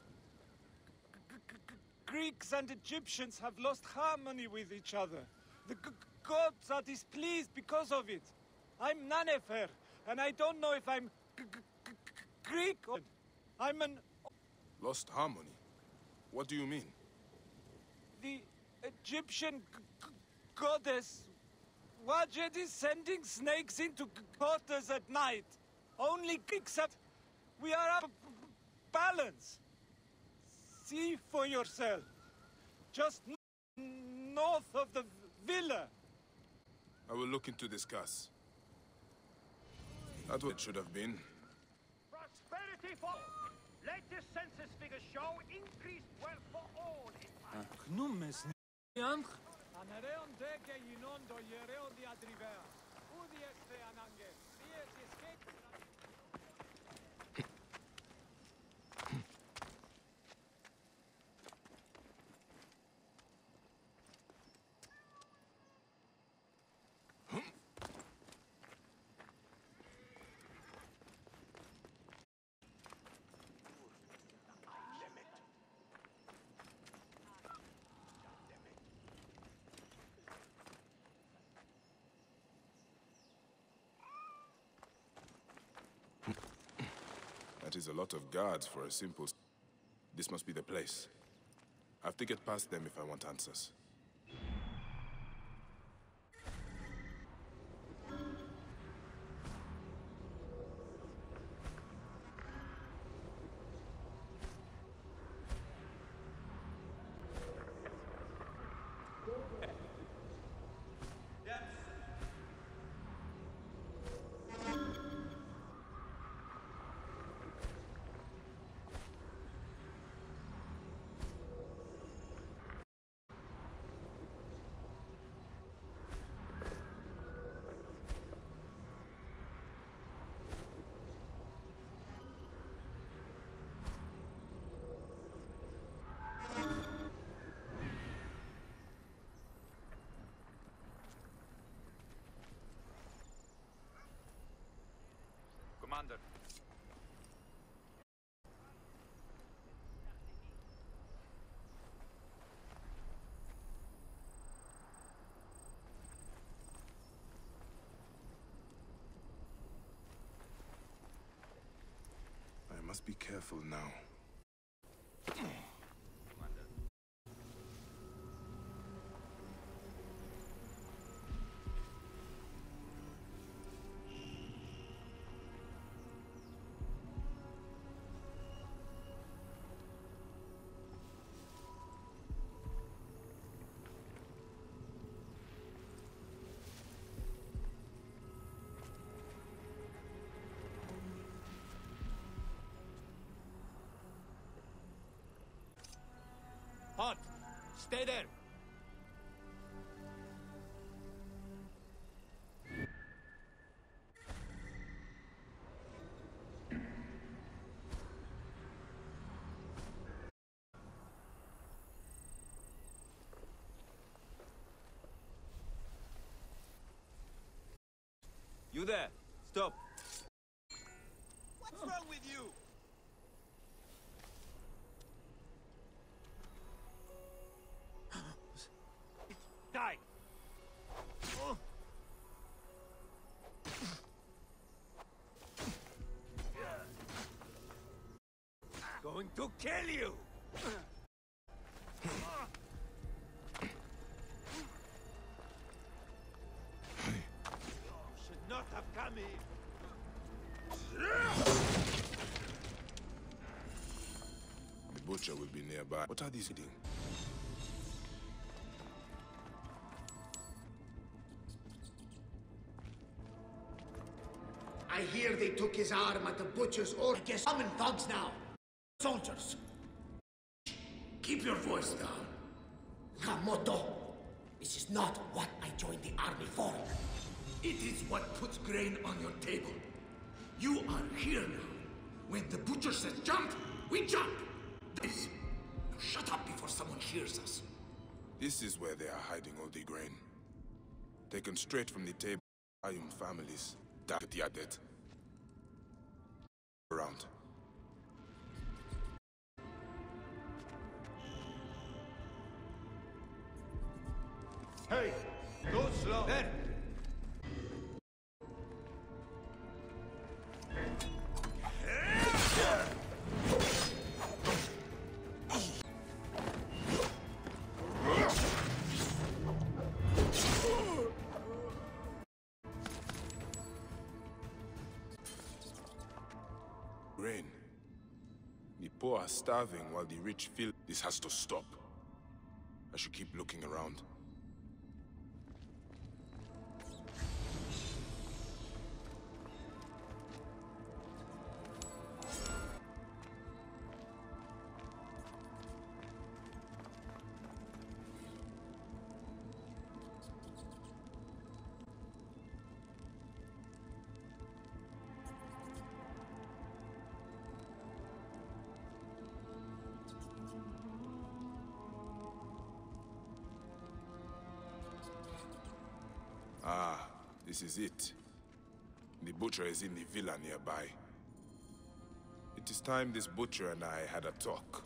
Greeks and Egyptians have lost harmony with each other. The g- gods are displeased because of it. I'm Nanefer, and I don't know if I'm g- g- g- Greek or... I'm an... Lost harmony? What do you mean? The Egyptian g- g- goddess Wajet is sending snakes into g- quarters at night. Only Greeks have... We are out of balance. See for yourself. Just n- north of the villa. I will look into this, Gus. That's what it should have been. Prosperity for all. Latest census figures show increased wealth for all in time. Knumes Nianch? Ανερέον δε και γινών το ιερέον διατριβέα. Ούδι εστε ανάγκε. Διες εσκέπτης. That is a lot of guards for a simple... This must be the place. I have to get past them if I want answers. Commander. I must be careful now. Halt! Stay there! You there! Stop! What's wrong with you? Die! Going to kill you! Should not have come here. The butcher will be nearby. What are these doing? I hear they took his arm at the butcher's order. I guess summon thugs now. Soldiers. Keep your voice down. Hamoto. This is not what I joined the army for. It is what puts grain on your table. You are here now. When the butcher says jump, we jump. This. Now shut up before someone hears us. This is where they are hiding all the grain. Taken straight from the table. Ayum families. That are dead. Around. Hey! Go slow! There! Grain. The poor are starving while the rich feel this has to stop. I should keep looking around. Ah, this is it. The butcher is in the villa nearby. It is time this butcher and I had a talk.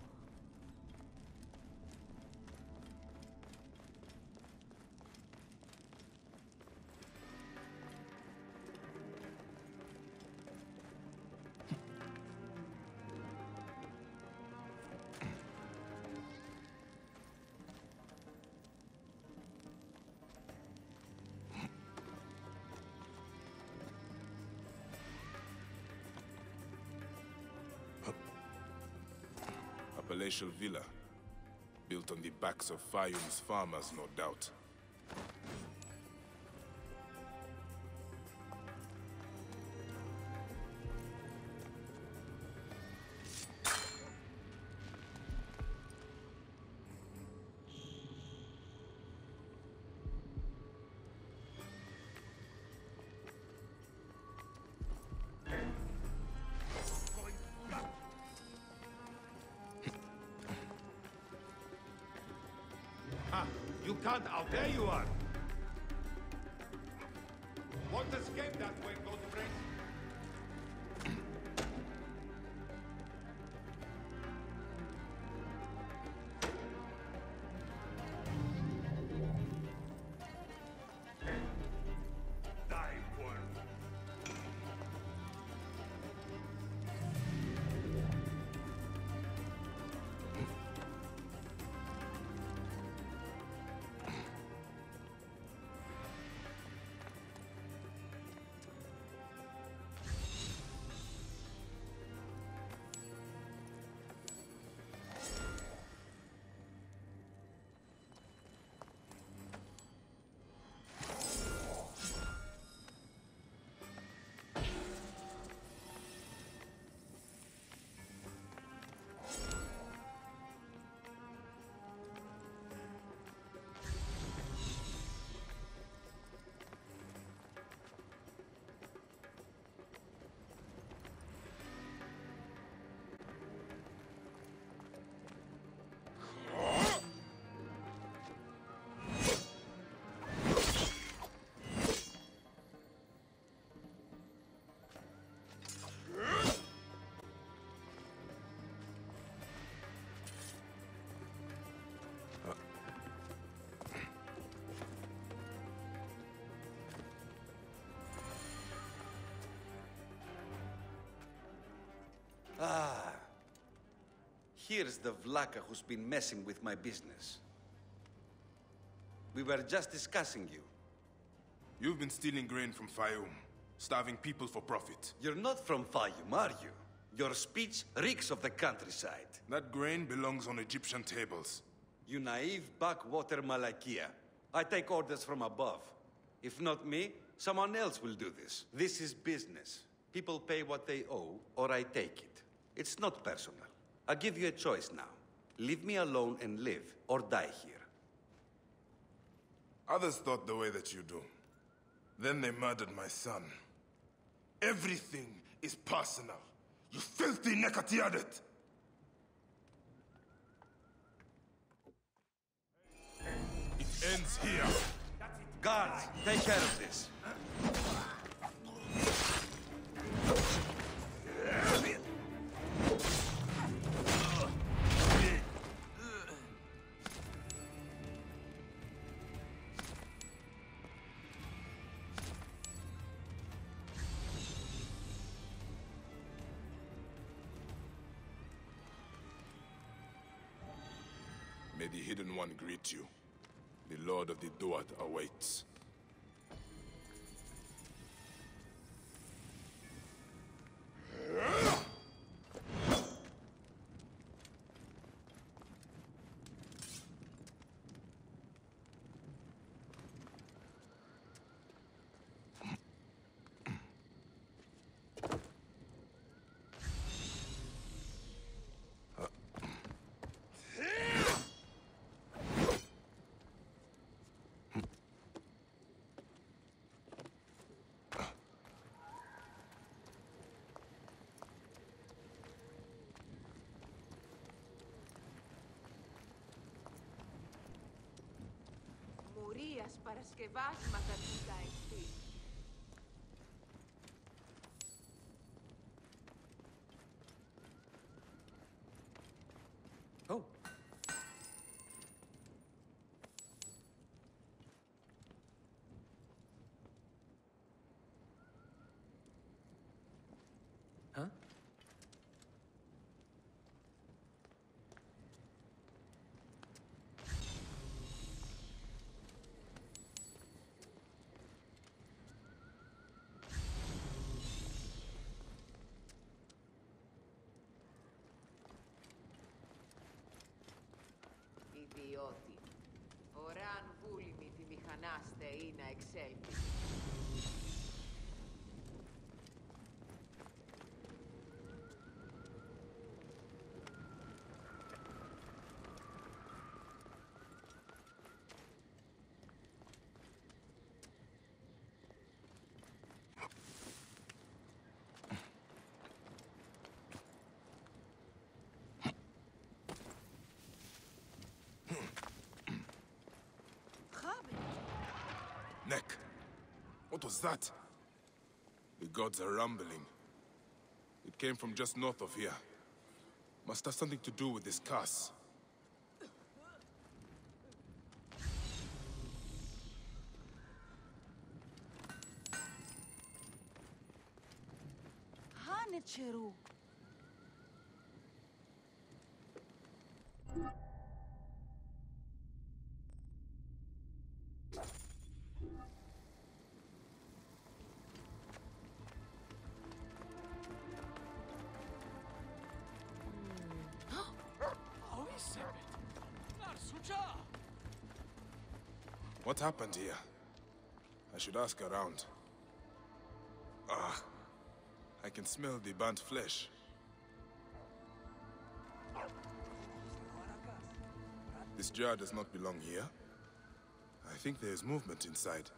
A palatial villa, built on the backs of Fayum's farmers, no doubt. Ah, you can't out. There you are. Won't escape that way, Godfrey. Ah. Here's the Vlaka who's been messing with my business. We were just discussing you. You've been stealing grain from Fayum, starving people for profit. You're not from Fayum, are you? Your speech reeks of the countryside. That grain belongs on Egyptian tables. You naive backwater Malakia. I take orders from above. If not me, someone else will do this. This is business. People pay what they owe, or I take it. It's not personal. I give you a choice now. Leave me alone and live, or die here. Others thought the way that you do. Then they murdered my son. Everything is personal. You filthy Nekatiadet! It ends here. Guards, take care of this. May the Hidden One greet you. The Lord of the Duat awaits. Μουρίας παρασκευάσματα του ταεστή. Oh. Huh? Ιδιώτη. Ωράν βούλημη τη μηχανάστε ή να εξέλθει. Neck. What was that? The gods are rumbling. It came from just north of here. Must have something to do with this curse. Hanecheru. What happened here? I should ask around. Ah, I can smell the burnt flesh. This jar does not belong here. I think there is movement inside.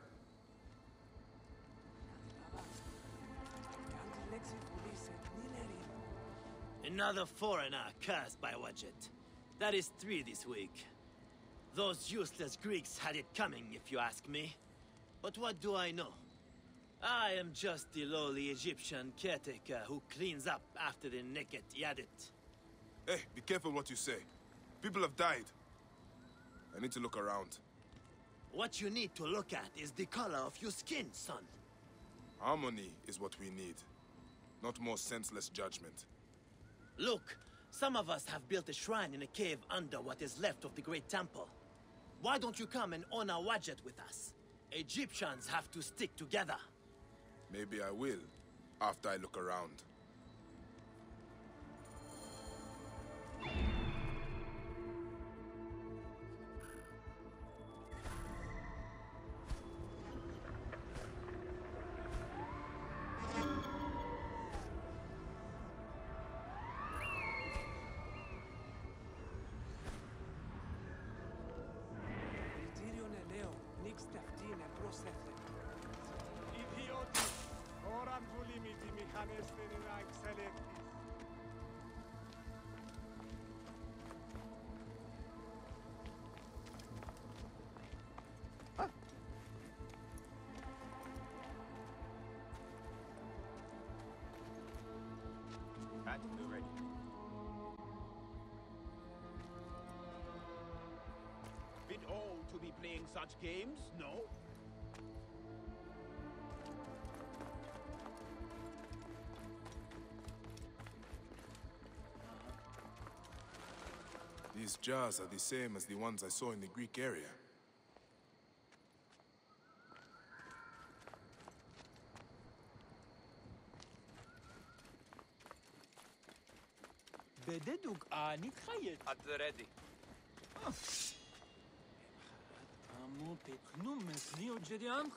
Another foreigner cursed by Wadjet. That is three this week. Those useless Greeks had it coming, if you ask me. But what do I know? I am just the lowly Egyptian caretaker who cleans up after the naked Yadit. Hey, be careful what you say. People have died. I need to look around. What you need to look at is the color of your skin, son. Harmony is what we need, not more senseless judgment. Look, some of us have built a shrine in a cave under what is left of the Great Temple. Why don't you come and honor Wadjet with us? Egyptians have to stick together. Maybe I will, after I look around. We're ready. Bit old to be playing such games, no? These jars are the same as the ones I saw in the Greek area. بددوك آني تخيل. At the ready. أمو بيكنو مسني وجدي أمخ.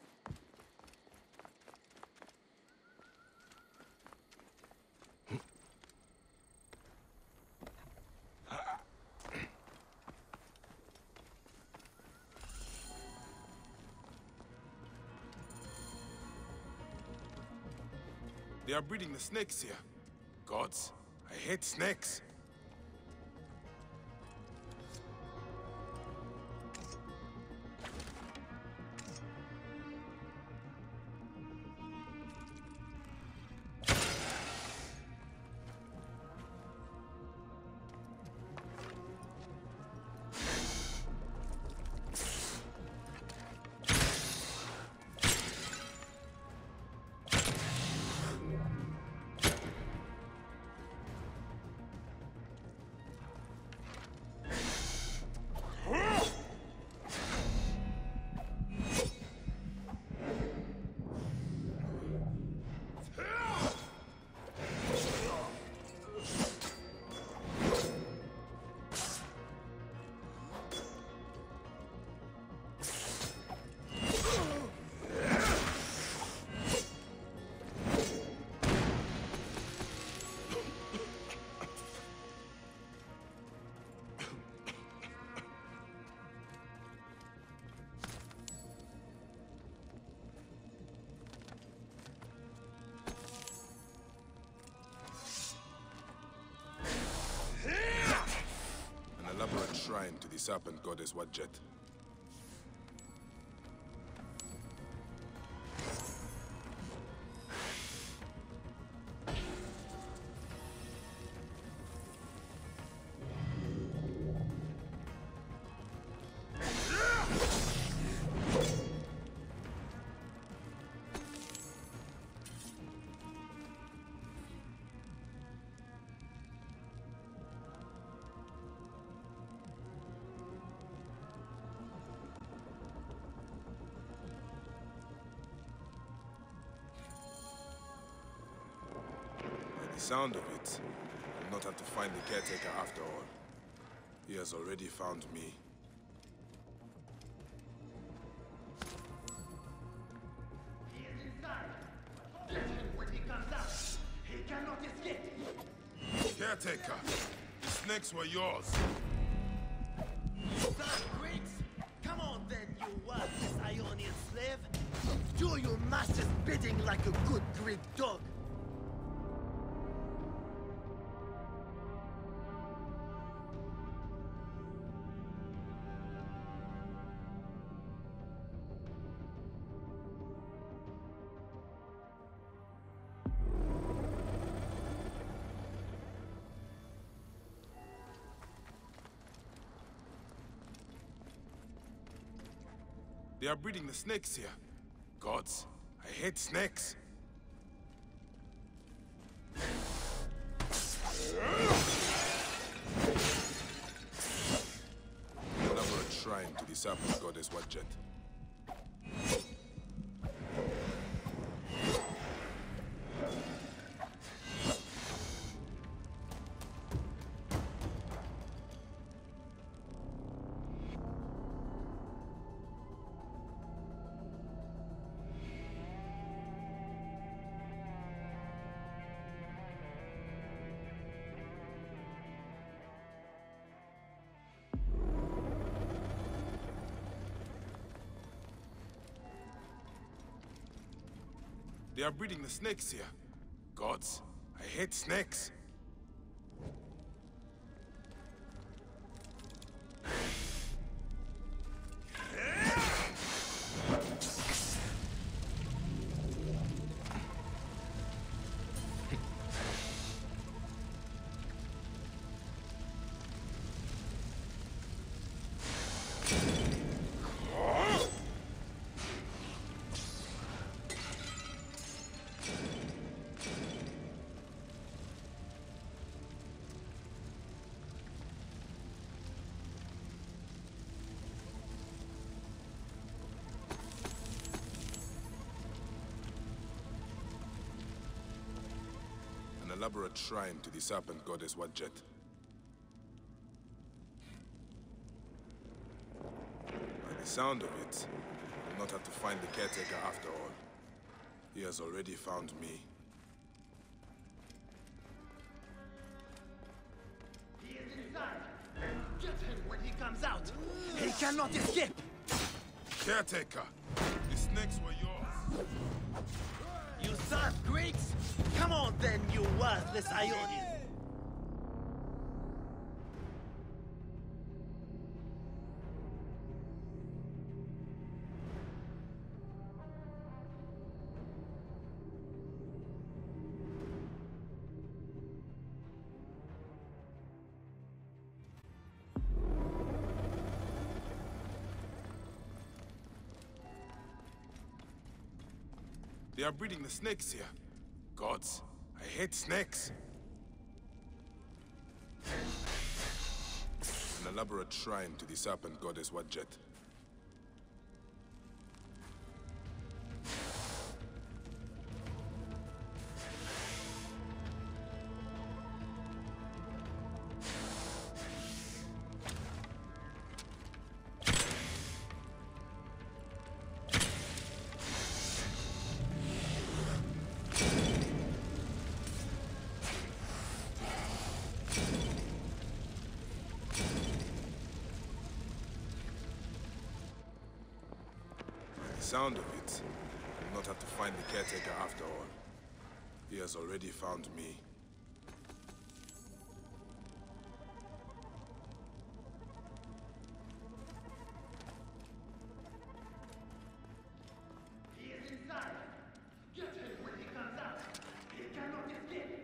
They are breeding the snakes here. Gods, I hate snakes. Elaborate shrine to the serpent goddess Wadjet. The sound of it, I'll not have to find the caretaker after all. He has already found me. He is inside. Get him when he comes out. He cannot escape. Caretaker, the snakes were yours. Son Greeks, come on then, you worthless Ionian slave. Do your master's bidding like a good Greek dog. They are breeding the snakes here. Gods, I hate snakes. Elaborate shrine to the serpent goddess Wadjet. They are breeding the snakes here. Gods, I hate snakes. Elaborate shrine to the serpent goddess Wadjet. By the sound of it, I will not have to find the caretaker after all. He has already found me. He is inside. Get him when he comes out. He cannot escape. Caretaker, the snakes were yours. You serve Greeks? Come on then, you worthless Ionian! They are breeding the snakes here. Gods, I hate snakes. An elaborate shrine to the serpent goddess Wadjet. Sound of it, I will not have to find the caretaker after all. He has already found me. He is inside. Get him when he comes out. He cannot escape.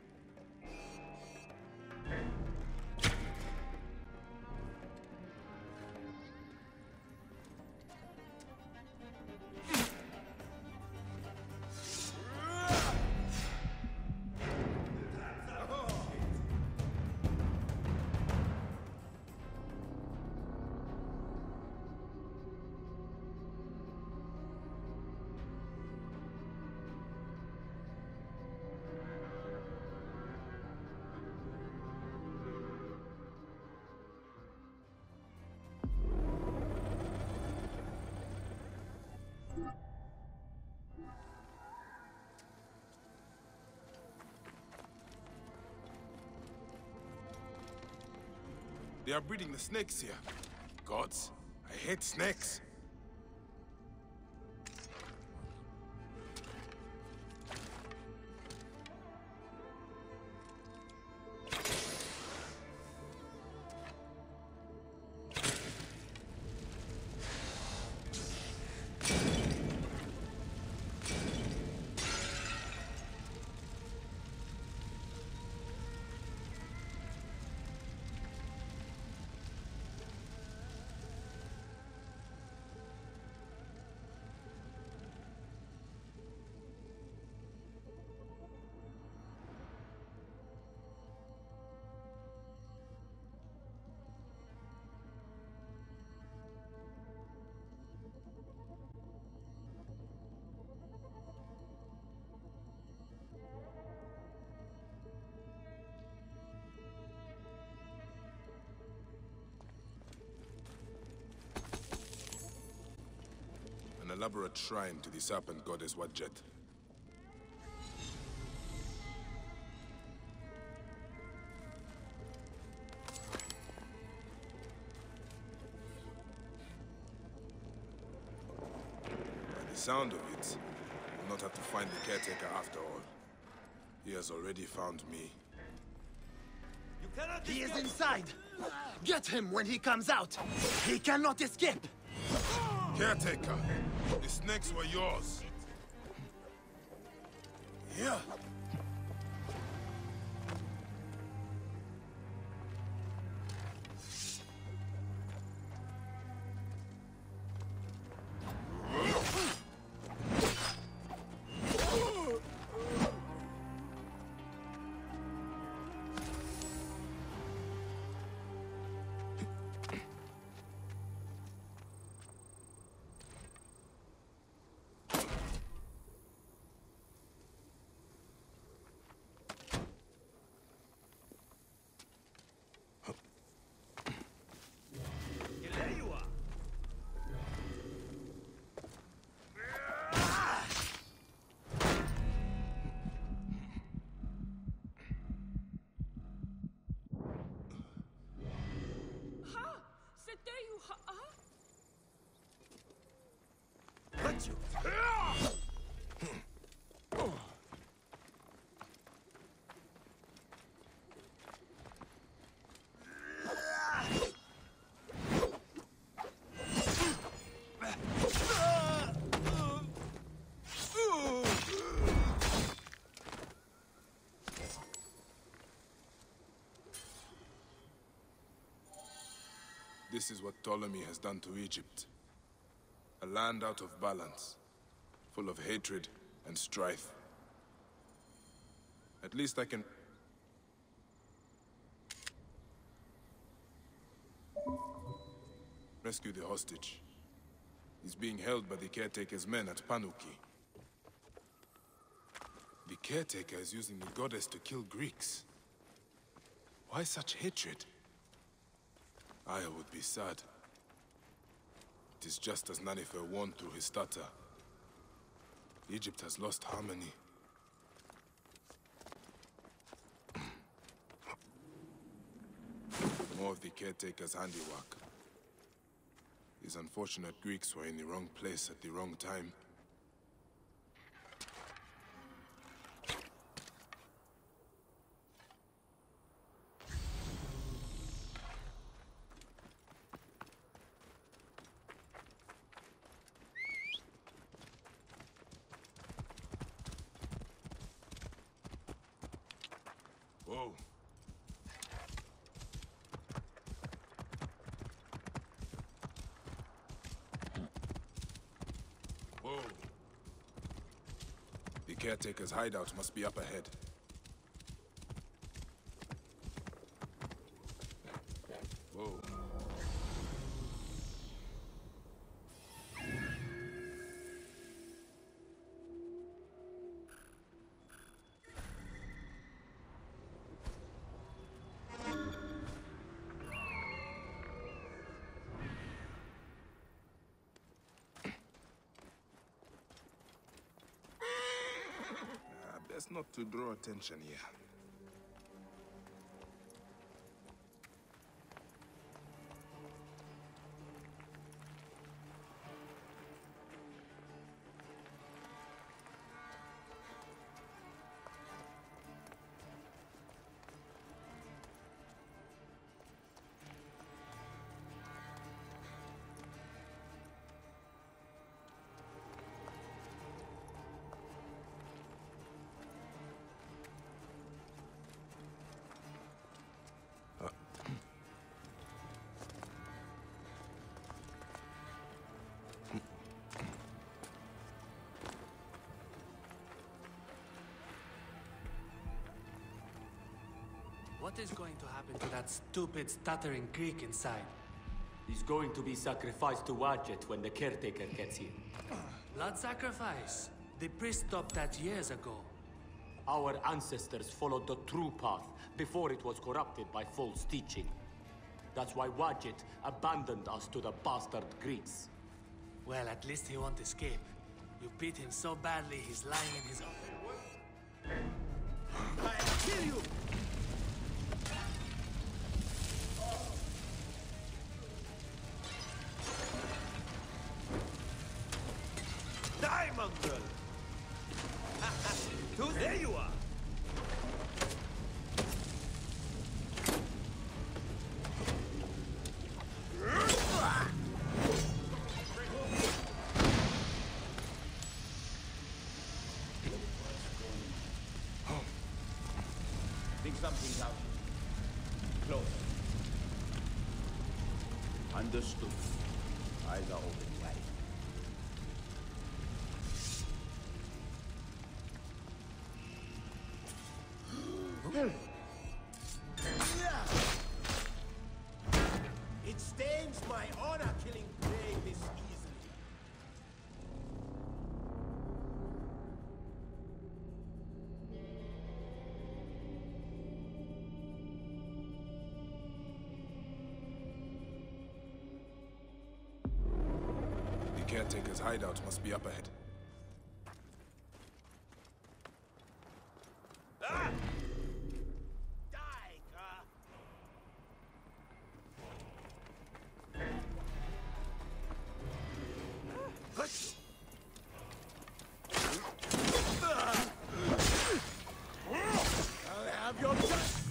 They are breeding the snakes here. Gods, I hate snakes. elaborate shrine to the serpent goddess Wadjet. By the sound of it, we'll not have to find the caretaker after all. He has already found me. He is inside! Get him when he comes out! He cannot escape! Caretaker, the snakes were yours. Here. Got you! This is what Ptolemy has done to Egypt. A land out of balance, full of hatred and strife. At least I can... rescue the hostage. He's being held by the caretaker's men at Panuki. The caretaker is using the goddess to kill Greeks. Why such hatred? Aya would be sad. It is just as Nanifer warned through his stutter. Egypt has lost harmony. More of the caretaker's handiwork. These unfortunate Greeks were in the wrong place at the wrong time. Whoa. Whoa. The caretaker's hideout must be up ahead. Whoa. Best not to draw attention here. What is going to happen to that stupid, stuttering Greek inside? He's going to be sacrificed to Wadjet when the caretaker gets here. Blood sacrifice? The priest stopped that years ago. Our ancestors followed the true path before it was corrupted by false teaching. That's why Wadjet abandoned us to the bastard Greeks. Well, at least he won't escape. You beat him so badly, he's lying in his own... I'll kill you! Die, mongrel! There you are! Think something's out. Close. Understood. Eyes are open wide. It stains my honor killing prey this easily. The caretaker's hideout must be up ahead. Ah! I'll have your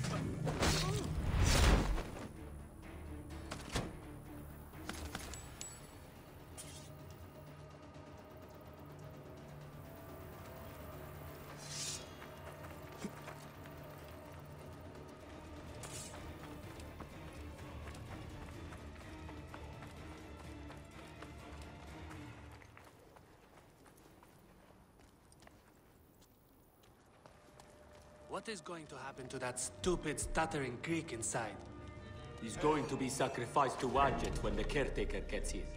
What is going to happen to that stupid, stuttering Greek inside? He's going to be sacrificed to Wadjet when the caretaker gets here.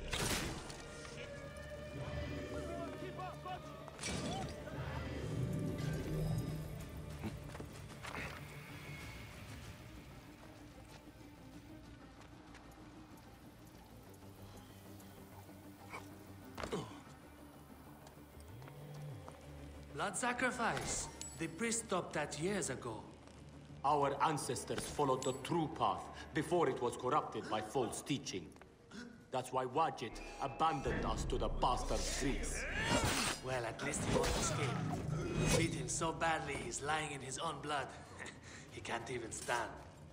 Blood sacrifice. The priest stopped that years ago. Our ancestors followed the true path before it was corrupted by false teaching. That's why Wadjet abandoned us to the bastard Greeks. Well, at least he won't escape. You beat him so badly, he's lying in his own blood. He can't even stand.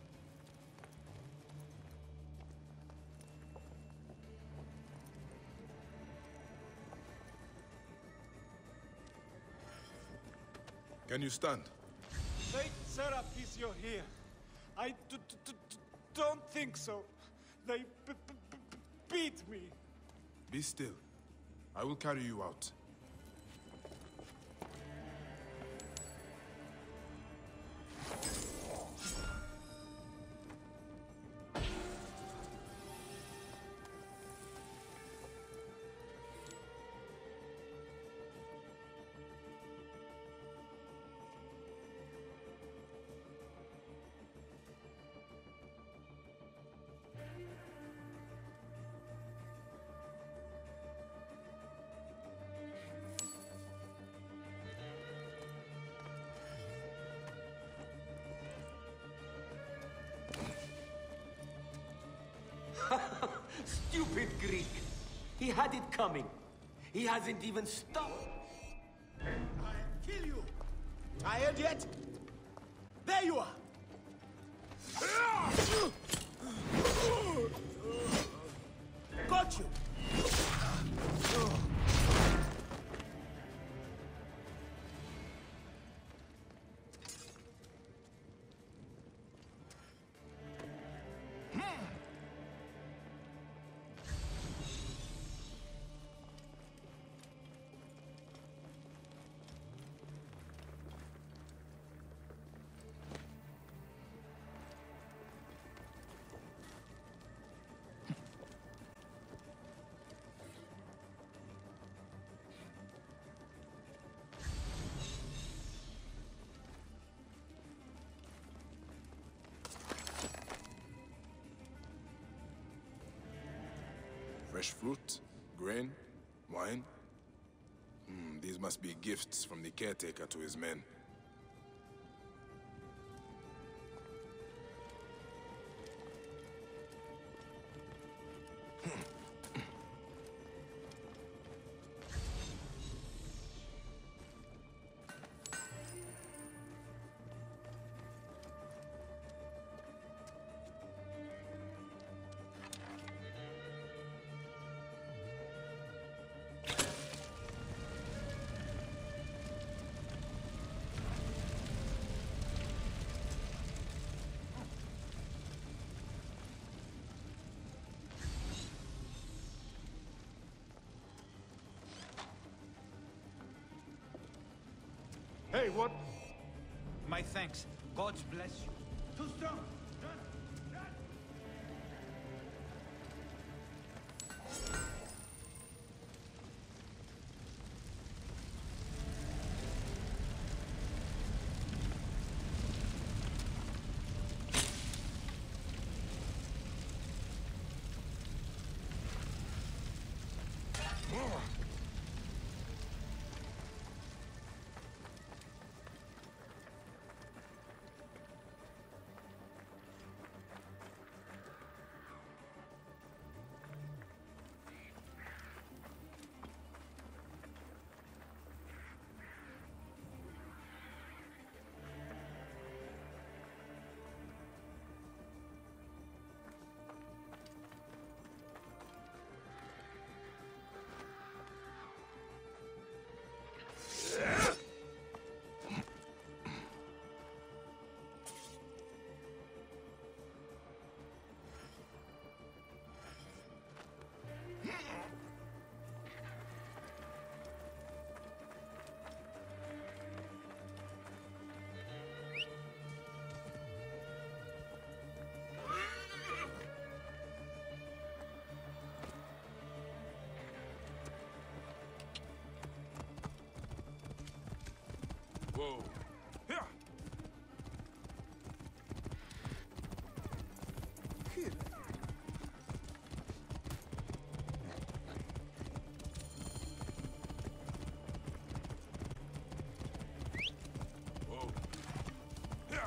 Can you stand? Saint Serapis, you're here. I d d d d don't think so. They b b b beat me. Be still. I will carry you out. Stupid Greek! He had it coming. He hasn't even stopped. I'll kill you! Tired yet? There you are! Got you! Fresh fruit, grain, Wine? Hmm, these must be gifts from the caretaker to his men. Hey, what? My thanks. God bless you. Too strong! Whoa. Here. Here. Whoa. Here.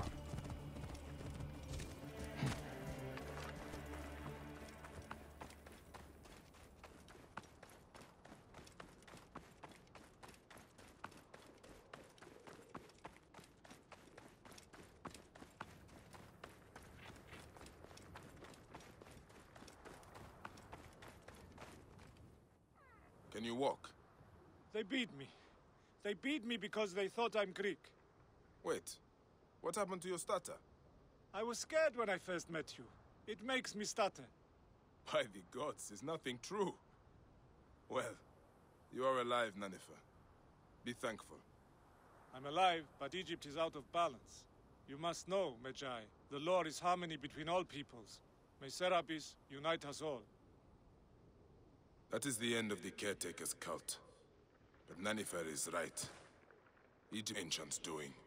Can you walk? They beat me. They beat me because they thought I'm Greek. Wait, what happened to your stutter? I was scared when I first met you. It makes me stutter. By the gods, is nothing true. Well, you are alive, Nanifer. Be thankful. I'm alive, but Egypt is out of balance. You must know, Medjay, the law is harmony between all peoples. May Serapis unite us all. That is the end of the caretaker's cult. But Nanifer is right. Egypt ancients doing.